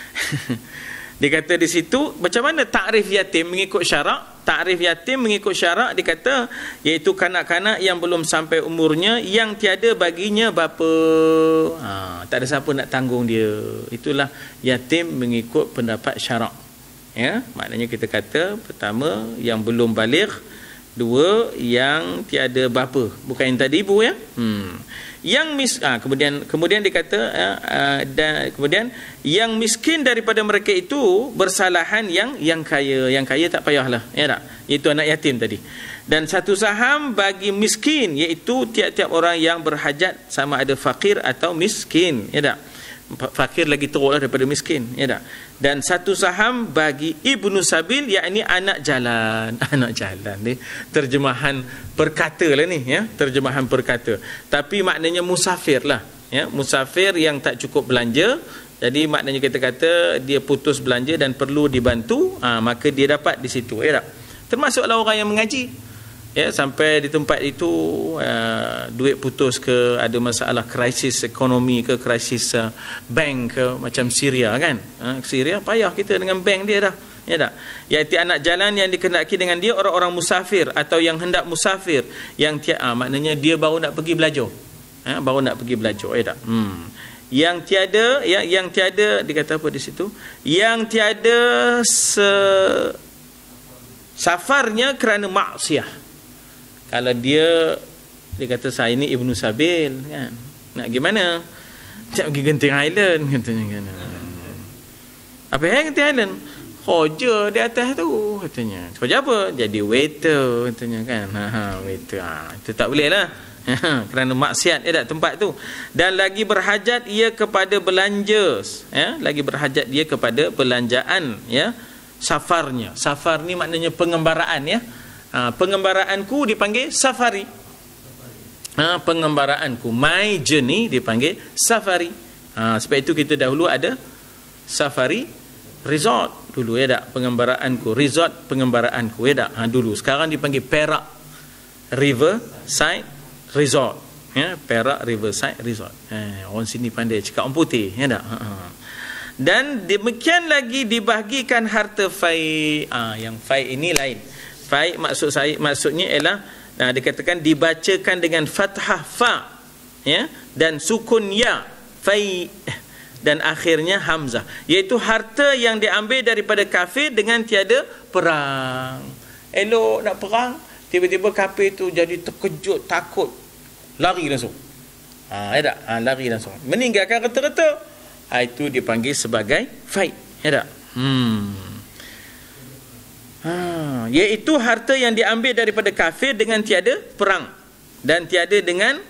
Dia kata di situ, macam mana takrif yatim mengikut syarak? Takrif yatim mengikut syarak dikata, iaitu kanak-kanak yang belum sampai umurnya, yang tiada baginya bapa. Ha, tak ada siapa nak tanggung dia. Itulah yatim mengikut pendapat syarak. Ya, maknanya kita kata, pertama yang belum baligh, dua yang tiada bapa, bukan yang tadi ibu, ya. Hmm. Yang mis ah, kemudian kemudian dikata ah, ah, dan kemudian yang miskin daripada mereka itu bersalahan yang yang kaya. Yang kaya tak payahlah, ya tak? Itu anak yatim tadi. Dan satu saham bagi miskin, iaitu tiap-tiap orang yang berhajat, sama ada fakir atau miskin, ya tak? Fakir lagi teruklah daripada miskin, ya tak? Dan satu saham bagi ibnu sabil, yakni anak jalan. Anak jalan ni terjemahan perkata lah ni, ya, terjemahan perkata. Tapi maknanya musafir lah, ya, musafir yang tak cukup belanja. Jadi maknanya kita kata dia putus belanja dan perlu dibantu, ha, maka dia dapat di situ, ya tak? Termasuklah orang yang mengaji. Ya, sampai di tempat itu uh, duit putus ke, ada masalah krisis ekonomi ke, krisis uh, bank ke, macam Syria kan. Uh, Syria payah kita dengan bank dia dah. Ya tak? Iaitu anak jalan yang dikehendaki dengan dia orang-orang musafir atau yang hendak musafir, yang tiada, uh, maknanya dia baru nak pergi belajar. Uh, baru nak pergi belajar, ya tak? Hmm. Yang tiada, ya, yang tiada, dikata apa di situ? Yang tiada se safarnya kerana maksiat. Kalau dia dia kata saya ni Ibnu Sabil, kan, nak gimana? Tak pergi Genting Island katanya kan. Apa yang Genting Island? Kerja di atas tu katanya. Kerja apa? Jadi waiter katanya kan. Ha, ha waiter. Ha, itu tak boleh lah. kerana maksiat ya tak tempat tu. Dan lagi berhajat ia kepada belanja, ya, lagi berhajat dia kepada belanjaan, ya, safarnya. Safar ni maknanya pengembaraan, ya. Ha, pengembaraanku dipanggil safari. Ha, pengembaraanku, my journey dipanggil safari. Ha, sebab itu kita dahulu ada safari resort dulu, ya tak, pengembaraanku, resort pengembaraanku, ya tak, ha, dulu. Sekarang dipanggil Perak Riverside Resort, ya, Perak Riverside Resort. Eh, orang sini pandai cakap orang putih, ya tak. Ha, ha. Dan demikian lagi dibahagikan harta fai. Ah, yang fai ini lain. Fai maksud saya, maksudnya ialah, nah, dikatakan dibacakan dengan fathah fa, ya, dan sukun ya, fai, dan akhirnya hamzah, iaitu harta yang diambil daripada kafir dengan tiada perang. Elok nak perang, tiba-tiba kafir tu jadi terkejut, takut, lari langsung. Ha, ya tak? Ha, lari langsung, meninggalkan reta-reta. Ha, itu dipanggil sebagai fai, ya tak? Hmm. Ha, iaitu harta yang diambil daripada kafir dengan tiada perang dan tiada dengan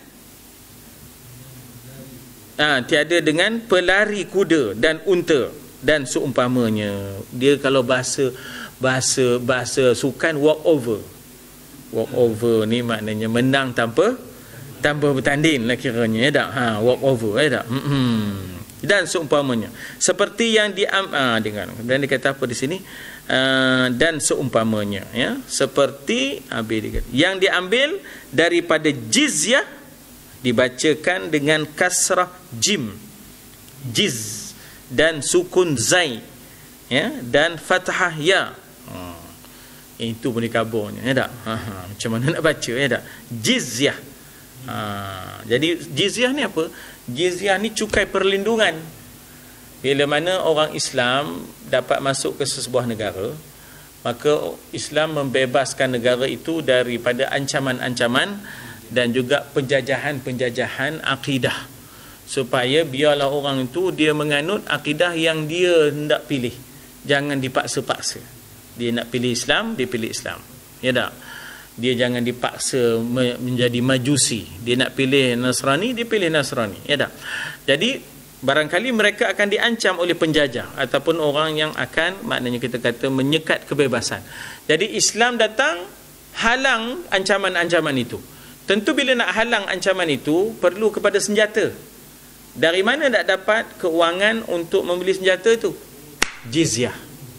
ha, tiada dengan pelari kuda dan unta dan seumpamanya. Dia kalau bahasa bahasa bahasa sukan, walk over. Walk over ni maknanya menang tanpa tanpa bertanding lah kiranya, ya tak? Ha, walk over, ya tak? Hmm. Dan seumpamanya seperti yang diam ah dengan dan dikata apa di sini, uh, dan seumpamanya, ya, seperti habis dikata yang diambil daripada jizyah, dibacakan dengan kasrah jim, jiz, dan sukun zai, ya, dan fathah ya. Ha, itu pun dikaburnya, ya tak? Ha, ha, macam mana nak baca, ya tak? Jizyah. Ha, jadi jizyah ni apa? Jizyah ni cukai perlindungan. Bila mana orang Islam dapat masuk ke sebuah negara, maka Islam membebaskan negara itu daripada ancaman-ancaman dan juga penjajahan-penjajahan akidah, supaya biarlah orang itu dia menganut akidah yang dia hendak pilih, jangan dipaksa-paksa. Dia nak pilih Islam, dia pilih Islam, ya tak? Dia jangan dipaksa menjadi majusi. Dia nak pilih Nasrani, dia pilih Nasrani, ya tak? Jadi barangkali mereka akan diancam oleh penjajah ataupun orang yang akan, maknanya kita kata, menyekat kebebasan. Jadi Islam datang halang ancaman-ancaman itu. Tentu bila nak halang ancaman itu perlu kepada senjata. Dari mana nak dapat keuangan untuk membeli senjata itu? Jizyah.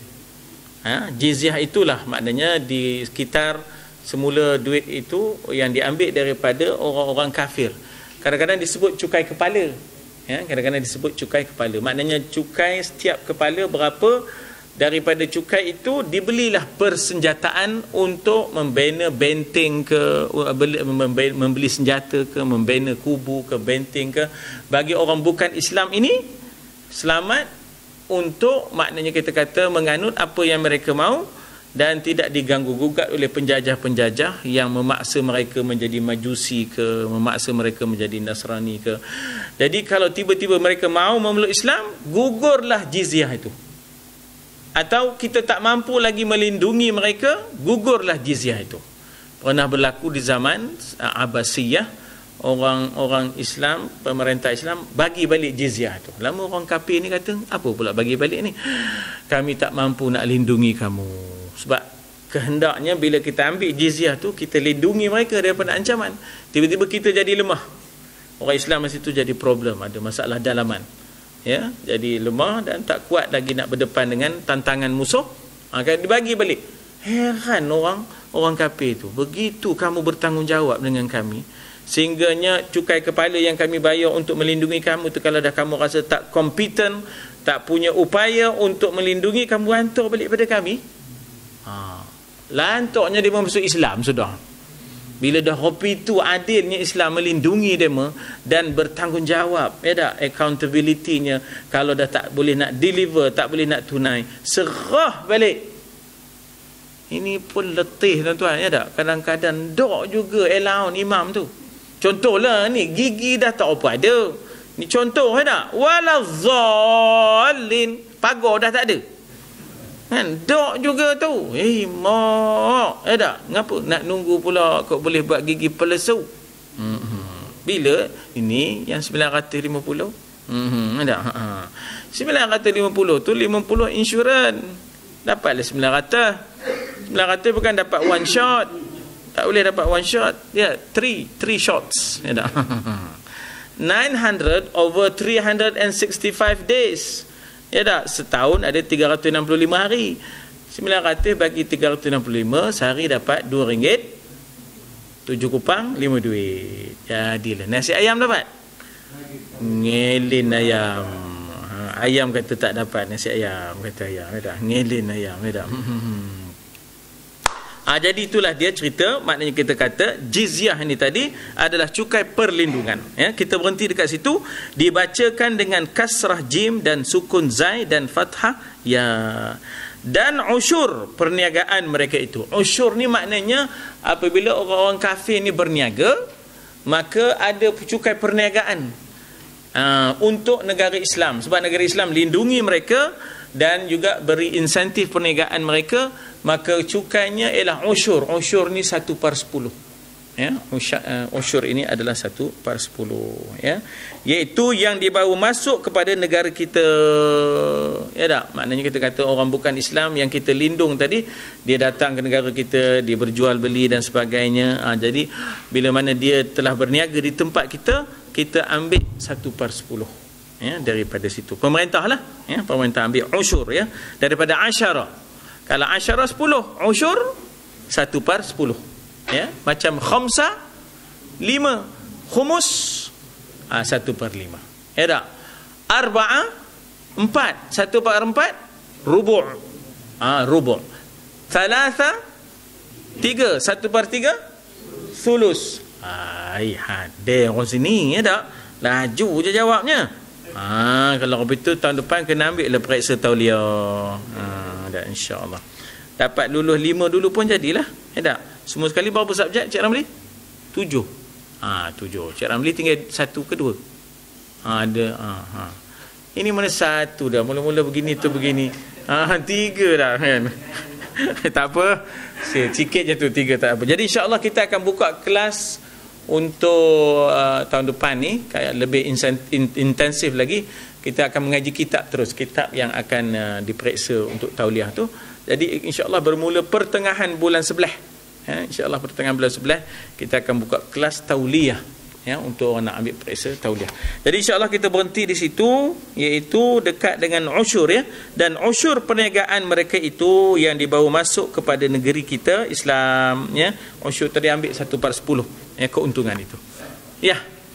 Ha? Jizyah itulah maknanya di sekitar semula duit itu yang diambil daripada orang-orang kafir. Kadang-kadang disebut cukai kepala, ya, kadang-kadang disebut cukai kepala. Maknanya cukai setiap kepala berapa, daripada cukai itu dibelilah persenjataan untuk membina benteng ke, membeli senjata ke, membina kubu ke, benteng ke, bagi orang bukan Islam ini selamat, untuk maknanya kita kata menganut apa yang mereka mahu dan tidak diganggu gugat oleh penjajah-penjajah yang memaksa mereka menjadi majusi ke, memaksa mereka menjadi Nasrani ke. Jadi kalau tiba-tiba mereka mahu memeluk Islam, gugurlah jizyah itu. Atau kita tak mampu lagi melindungi mereka, gugurlah jizyah itu. Pernah berlaku di zaman Abbasiyah, orang-orang Islam, pemerintah Islam bagi balik jizyah itu. Lama orang kafir ni kata, apa pula bagi balik ni? Kami tak mampu nak lindungi kamu. Sebab kehendaknya bila kita ambil jizyah tu, kita lindungi mereka daripada ancaman. Tiba-tiba kita jadi lemah. Orang Islam masa itu jadi problem, ada masalah dalaman, ya, jadi lemah dan tak kuat lagi nak berdepan dengan tantangan musuh. Akan dibagi balik. Heran orang orang kafir tu, begitu kamu bertanggungjawab dengan kami, sehingganya cukai kepala yang kami bayar untuk melindungi kamu tu, kalau dah kamu rasa tak kompeten, tak punya upaya untuk melindungi, kamu hantar balik pada kami. Ha, lantaknya dia masuk Islam sudah. Bila dah hobi tu adilnya Islam melindungi dia dan bertanggungjawab, ya tak, accountability-nya, kalau dah tak boleh nak deliver, tak boleh nak tunai, serah balik. Ini pun letih tuan-tuan, ya tak? Kadang-kadang dok juga allowance imam tu. Contohlah ni, gigi dah tak apa ada. Ni contoh, ya tak? Waladzallin, pagar dah tak ada. Kan, dok juga tu. Eh, mak, eh tak? Ngapa nak nunggu pula kau boleh buat gigi pelesu? Hmm. Bila? Ini yang sembilan ratus lima puluh. Hmm, ada. Ha. sembilan ratus lima puluh tu lima puluh insurans. Dapatlah sembilan ratus. sembilan ratus bukan dapat one shot. Tak boleh dapat one shot. Ya, three, three shots. Ya dah. nine hundred over three hundred sixty-five days. Ya dah, setahun ada tiga ratus enam puluh lima hari. sembilan ratus bagi tiga ratus enam puluh lima, sehari dapat dua ringgit. tujuh kupang lima duit. Jadilah nasi ayam dapat. Ngelin ayam. Ha, ayam kata tak dapat nasi ayam, kata ayam. Dah ngelin ayam, dah. Ha, jadi itulah dia cerita. Maknanya kita kata jizyah ini tadi adalah cukai perlindungan. Ya, kita berhenti dekat situ. Dibacakan dengan kasrah jim dan sukun zai dan fathah ya. Dan usyur perniagaan mereka itu. Usyur ni maknanya apabila orang-orang kafir ni berniaga, maka ada cukai perniagaan uh, untuk negara Islam. Sebab negara Islam lindungi mereka dan juga beri insentif perniagaan mereka, maka cukainya ialah usyur. Usyur ni satu per sepuluh. Ya, usyur ini adalah satu per sepuluh. Ya, iaitu yang dibawa masuk kepada negara kita. Ya tak? Maknanya kita kata orang bukan Islam yang kita lindung tadi, dia datang ke negara kita, dia berjual beli dan sebagainya. Ha, jadi bila mana dia telah berniaga di tempat kita, kita ambil satu per sepuluh. Ya, daripada situ. Pemerintah lah. Ya, pemerintah ambil usyur. Ya, daripada asyara. Kalau asyara sepuluh, usyur satu per sepuluh. Ya, macam khamsa lima, khumus ah, satu per lima. Ya tak? Arba'a empat, satu per empat rubu'. Ah, rubu'. Thalatha tiga, satu per tiga sulus. Ai, hadir orang sini, ya tak? Laju je jawabnya. Ah, kalau begitu tahun depan kena ambil lah periksa tauliah. Ah, dah insya-Allah. Dapat lulus lima dulu pun jadilah. Ya tak? Semua sekali berapa subjek Cik Ramli? Tujuh. Ha, tujuh. Cik Ramli tinggal satu ke dua? Ha, ada. Ha, ha. Ini mana satu dah. Mula-mula begini tu begini. Ha, tiga dah kan. Tak apa. Sikit je tu tiga tak apa. Jadi insya-Allah kita akan buka kelas untuk uh, tahun depan ni. Lebih intensif lagi. Kita akan mengaji kitab terus. Kitab yang akan uh, diperiksa untuk tauliah tu. Jadi insya-Allah bermula pertengahan bulan sebelah. Ya, insya-Allah pertengahan bulan sebelah kita akan buka kelas tauliyah, ya, untuk orang nak ambil periksa tauliyah. Jadi insya-Allah kita berhenti di situ, iaitu dekat dengan usyur, ya. Dan usyur perniagaan mereka itu yang dibawa masuk kepada negeri kita Islam, ya. Usyur tadi ambil satu per sepuluh, ya, keuntungan itu. Ya.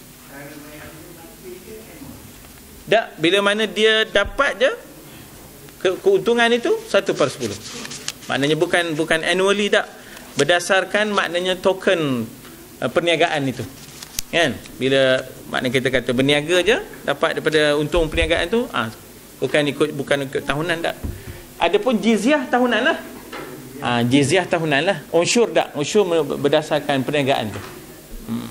Tak, bila mana dia dapat je ke keuntungan itu satu per sepuluh. Maknanya bukan bukan annually tak. Berdasarkan maknanya token uh, perniagaan itu. Kan? Bila maknanya kita kata berniaga je dapat daripada untung perniagaan tu, ah, bukan ikut bukan ikut tahunan tak. Adapun jizyah tahunan lah. Ah, jizyah tahunan lah. Usyur tak? Usyur berdasarkan perniagaan tu. Hmm.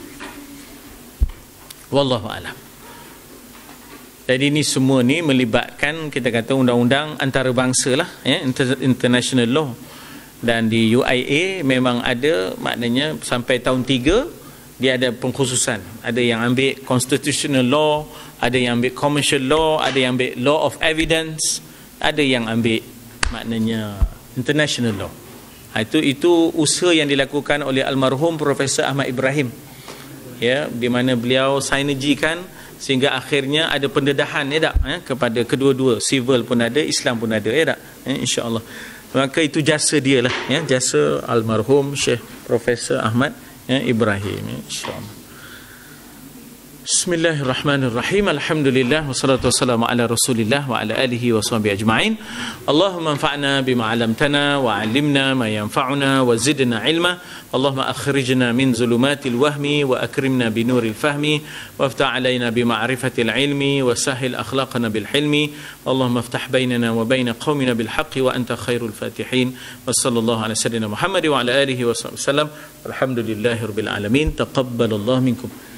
Wallahu a'lam. Jadi ini semua ni melibatkan kita kata undang-undang antarabangsa lah, ya, international law. Dan di U I A memang ada, maknanya sampai tahun tiga dia ada pengkhususan. Ada yang ambil constitutional law, ada yang ambil commercial law, ada yang ambil law of evidence, ada yang ambil maknanya international law. Itu itu usaha yang dilakukan oleh almarhum Profesor Ahmad Ibrahim. Ya, di mana beliau sinergikan sehingga akhirnya ada pendedahan, ya tak, ya, kepada kedua-dua, civil pun ada, Islam pun ada, ya tak, ya, insya-Allah. Maka itu jasa dia lah, ya, jasa almarhum Syekh Profesor Ahmad, ya, Ibrahim, ya, insya-Allah. Bismillahirrahmanirrahim. Alhamdulillah wassalatu wassalamu ala Rasulillah wa ala alihi wa sahbihi ajma'in. Allahumma anfa'na bima 'allamtana wa 'allimna ma yanfa'una wa zidna 'ilma. Allahumma akhrijna min zulumatil wahmi wa akrimna bi nuril fahmi waftah 'alaina bi ma'rifatil 'ilmi wa sahhil akhlaqana bil hilmi. Allahumma iftah bainana wa bain qaumina bil haqqi wa anta khairul fatihin. Wa sallallahu ala sayyidina Muhammad wa ala alihi wa sallam. Alhamdulillahirabbil alamin. Taqabbalallahu minkum.